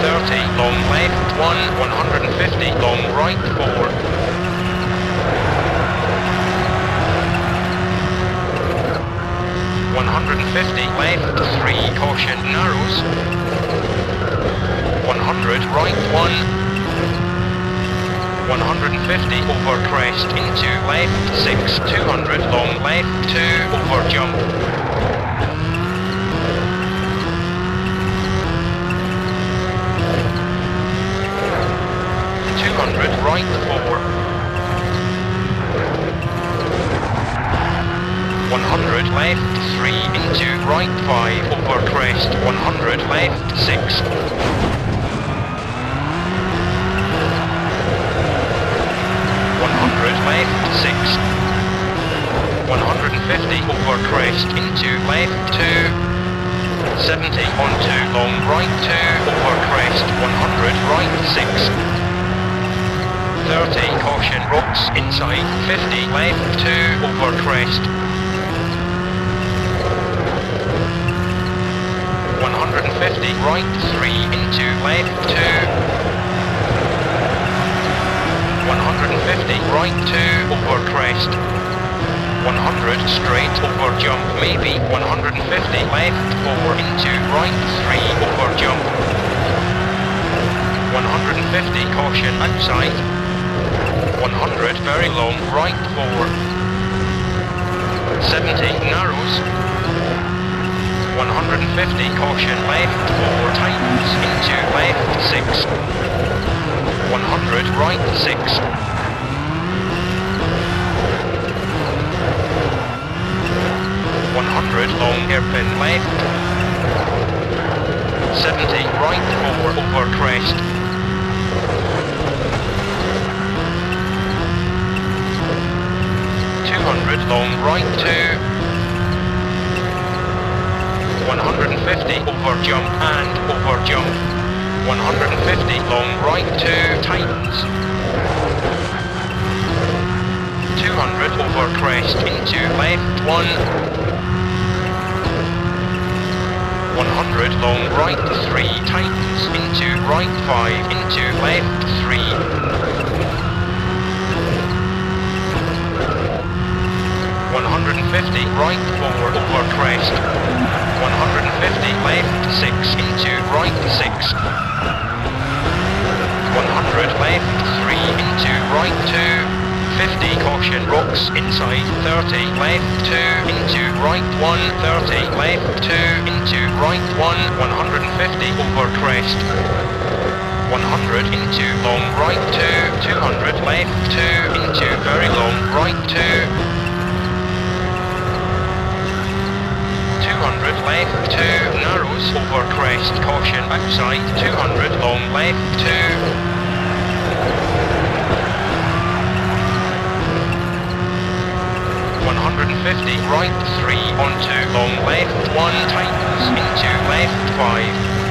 thirty, long left, one, one hundred fifty, long right, four. one hundred fifty, left, three, caution, narrows. one hundred, right, one. one hundred fifty, over crest, into left, six, two hundred, long left, two, over jump. two hundred, right, four. one hundred, left, three, into right, five, over crest, one hundred, left, six. one hundred, left, six. one hundred fifty, over crest, into left, two. seventy, on two, long right, two, over crest, one hundred, right, six. thirty, caution, rocks, inside, fifty, left, two, over crest. one hundred fifty, right, three, into left, two. one hundred fifty, right, two, over crest. one hundred, straight, over jump, maybe. one hundred fifty, left, four, into right, three, over jump. one hundred fifty, caution, outside. one hundred, very long, right, four. seventy, narrows. one hundred fifty, caution, left, four, tightens, into left, six. one hundred, right, six. one hundred, long hairpin, left. seventy, right, four, over crest. two hundred, long right, two. one hundred fifty, over jump and over jump. one hundred fifty, long right, two, tightens. two hundred, over crest, into left, one. one hundred, long right, three, tightens, into right, five, into left, three. one hundred fifty, right, four, over crest. one hundred fifty, left, six, into right, six. one hundred, left, three, into right, two. fifty, caution, rocks, inside, thirty, left, two, into right, one. thirty, left, two, into right, one. one hundred fifty, over crest. one hundred, into long right, two. two hundred, left, two, into very long right, two. two hundred, left, two, narrows, over crest, caution, outside, two hundred, long left, two. one hundred fifty, right, three, onto, long left, one, tightens, into left, five.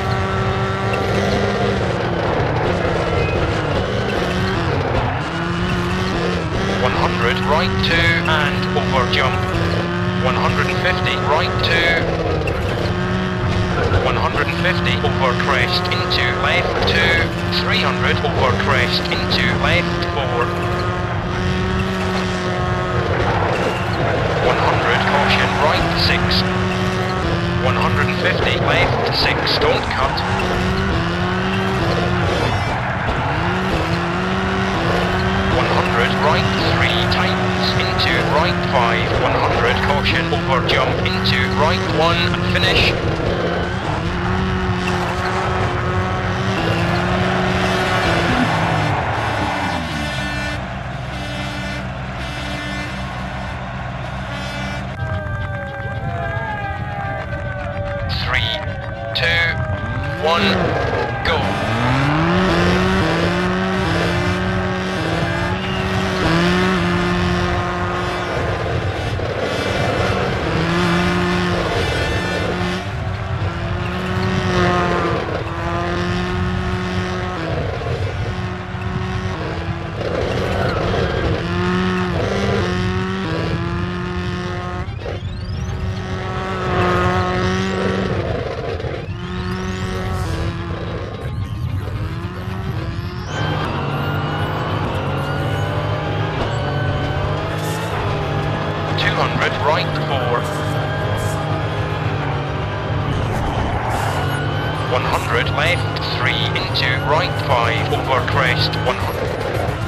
one hundred, right, two, and over jump. one hundred fifty, right, two. one hundred fifty, over crest, into left, two. three hundred, over crest, into left, four. one hundred, caution, right, six. one hundred fifty, left, six, don't cut. one hundred, right, three, tightens, into right, five. one hundred, caution, over jump, into right, one, and finish. Three, two, one, go. right four. one hundred left three into right five over crest one hundred.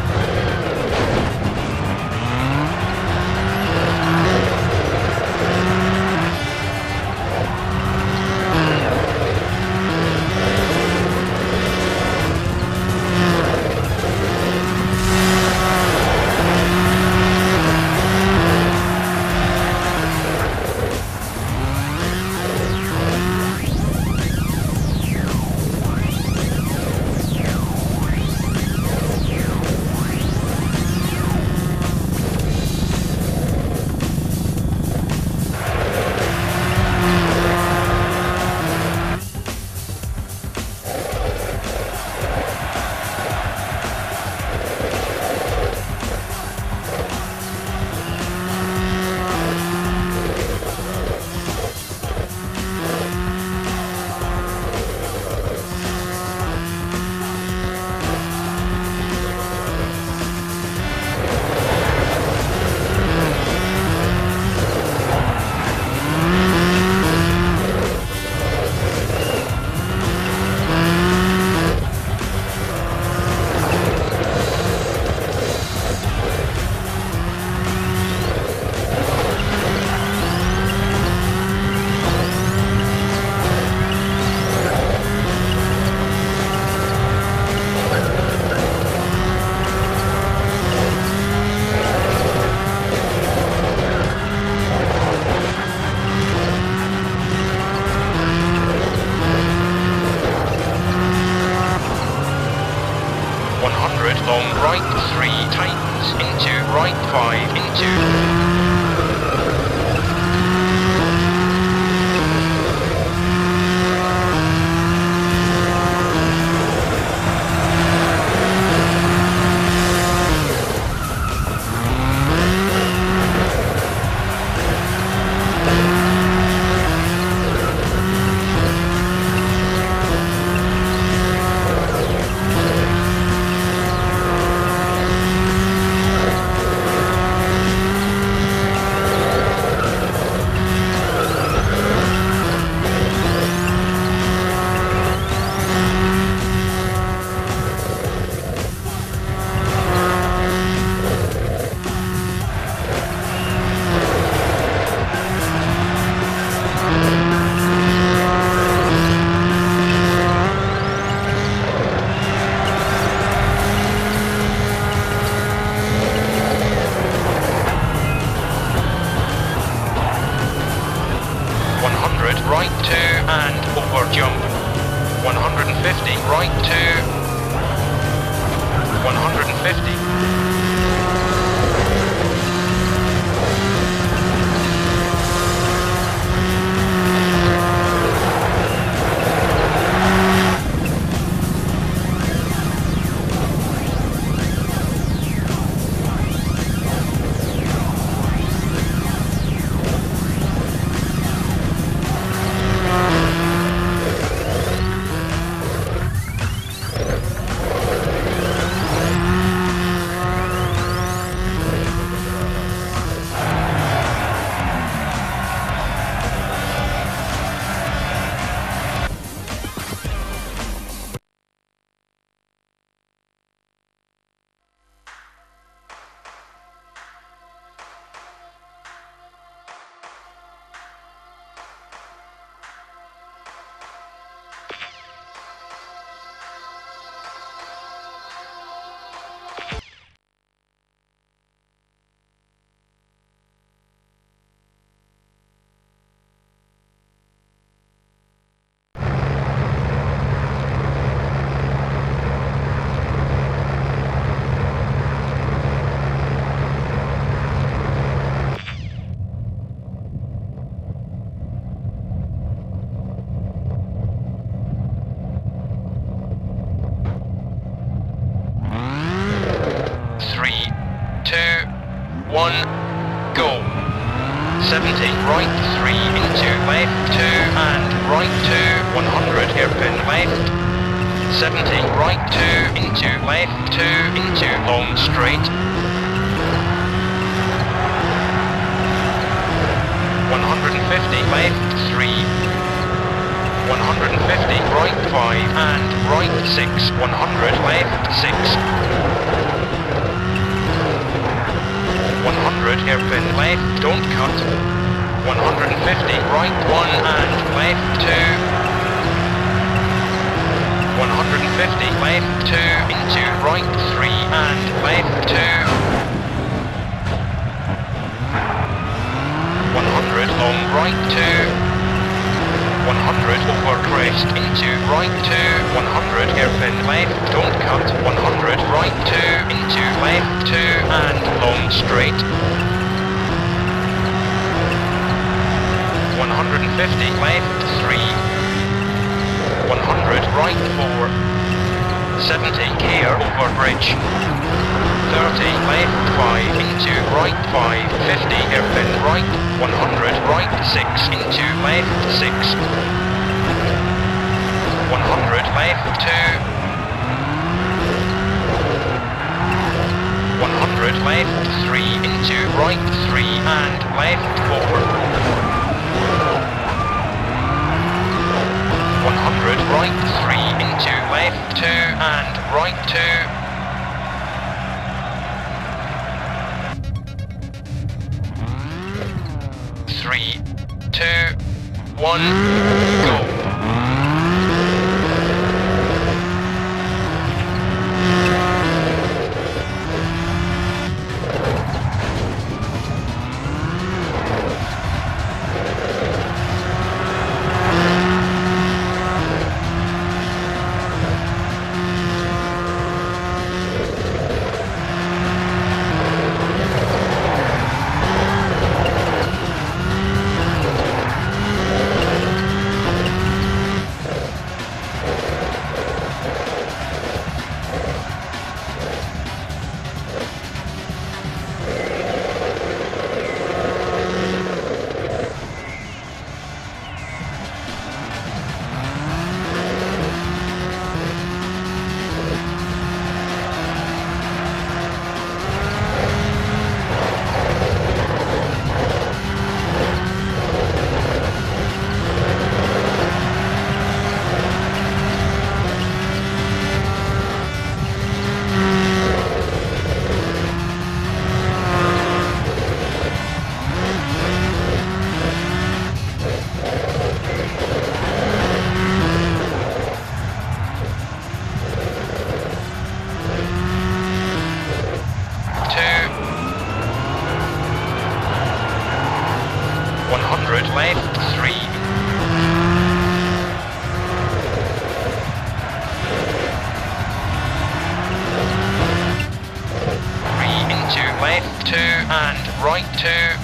Long right three tightens into right five into. Right two and over jump. one hundred fifty, right two. one hundred fifty. one, go. seventy, right three into left two and right two, one hundred hairpin left. seventy, right two into left two into long straight. fifty left three. one hundred fifty right five and right six. one hundred left six. one hundred hairpin left, don't cut. one hundred fifty right one and left two. one hundred fifty left two into right three and left two. one hundred long right two. one hundred over crest into right two. one hundred hairpin left, don't cut. one hundred right two into left two and long straight. one hundred fifty left three. one hundred right four. seventy care over bridge. thirty left five into right five. fifty hairpin right. one hundred right six into left six. one hundred left two. one hundred left three into right three and left four. one hundred right three into left two and right two. Three, two, one, go. one hundred left three. three into left two and right two.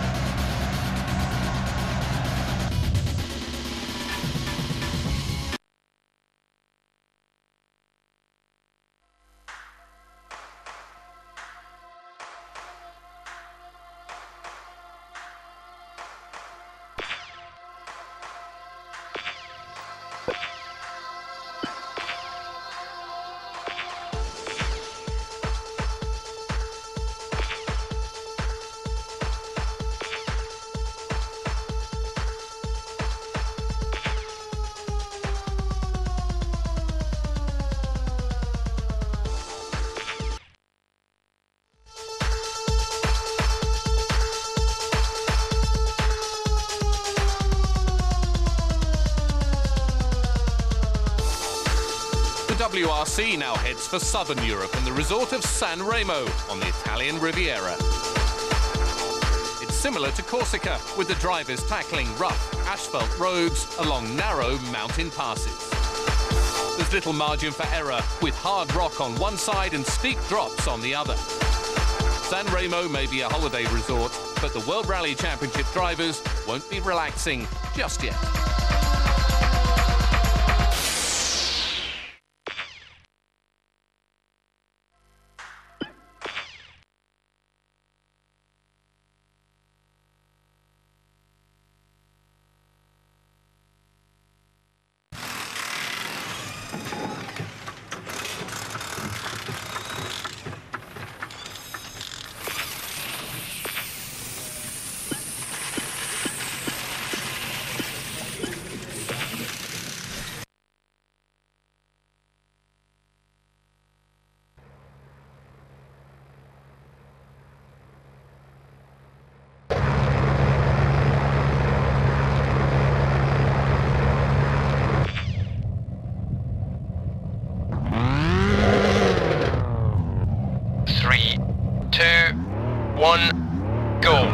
The W R C now heads for southern Europe and the resort of San Remo on the Italian Riviera. It's similar to Corsica, with the drivers tackling rough asphalt roads along narrow mountain passes. There's little margin for error, with hard rock on one side and steep drops on the other. San Remo may be a holiday resort, but the World Rally Championship drivers won't be relaxing just yet. two, one, go.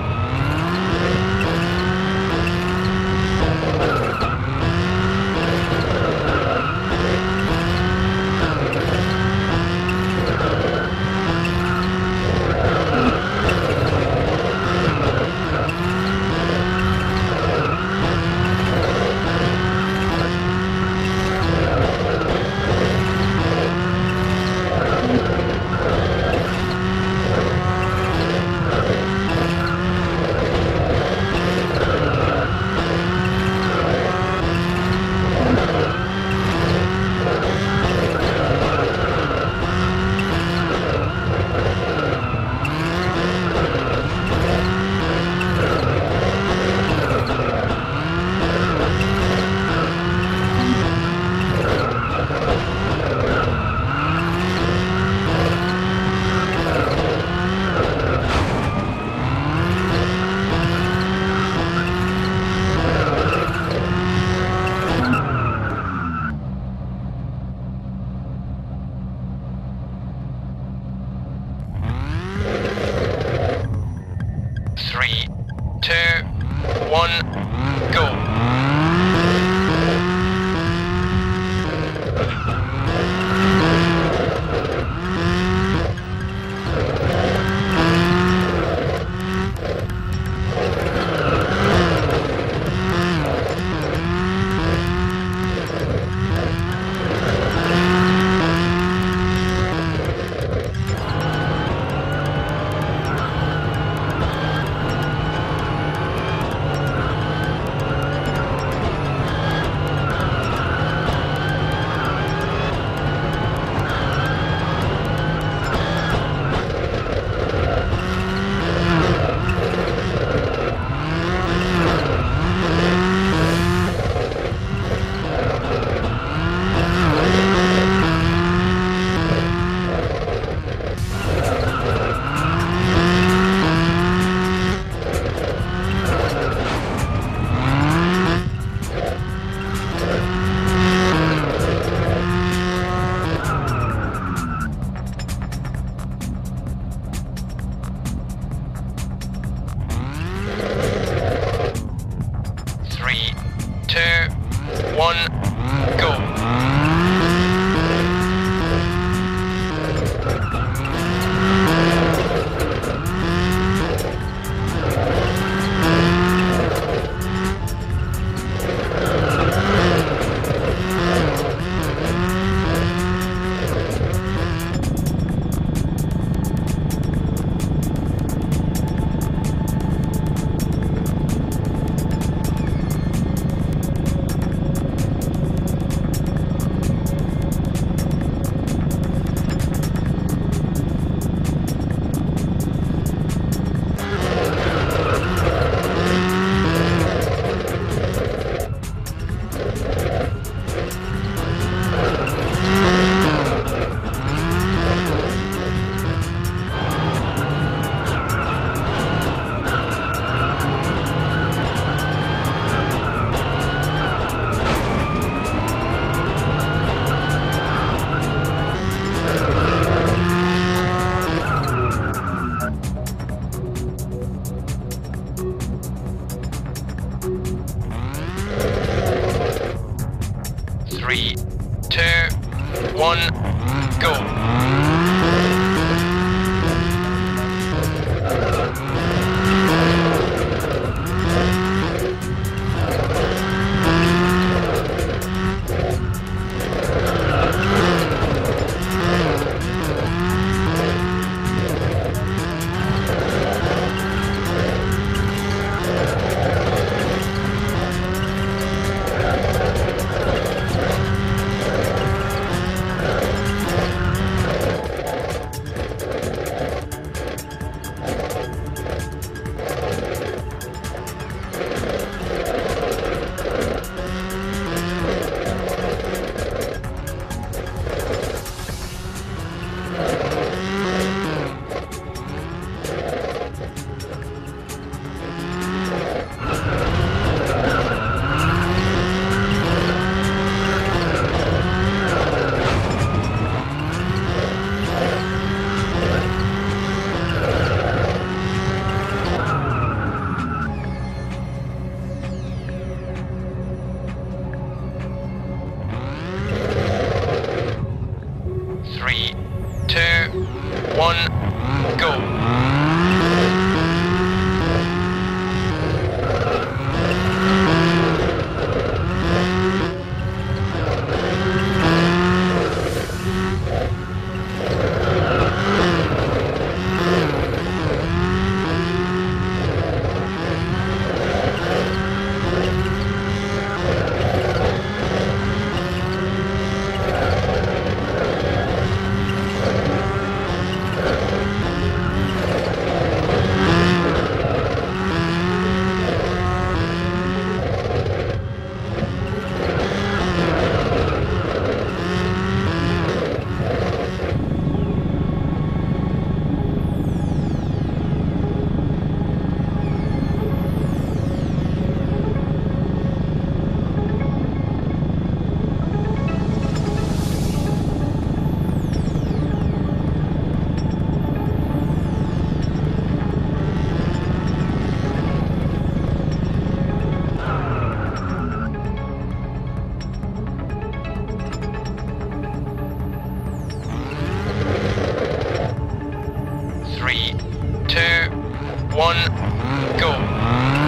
Three, two, one, go. Three, two, one, go. Three, two, one, go. one, go. Three, two, one, go.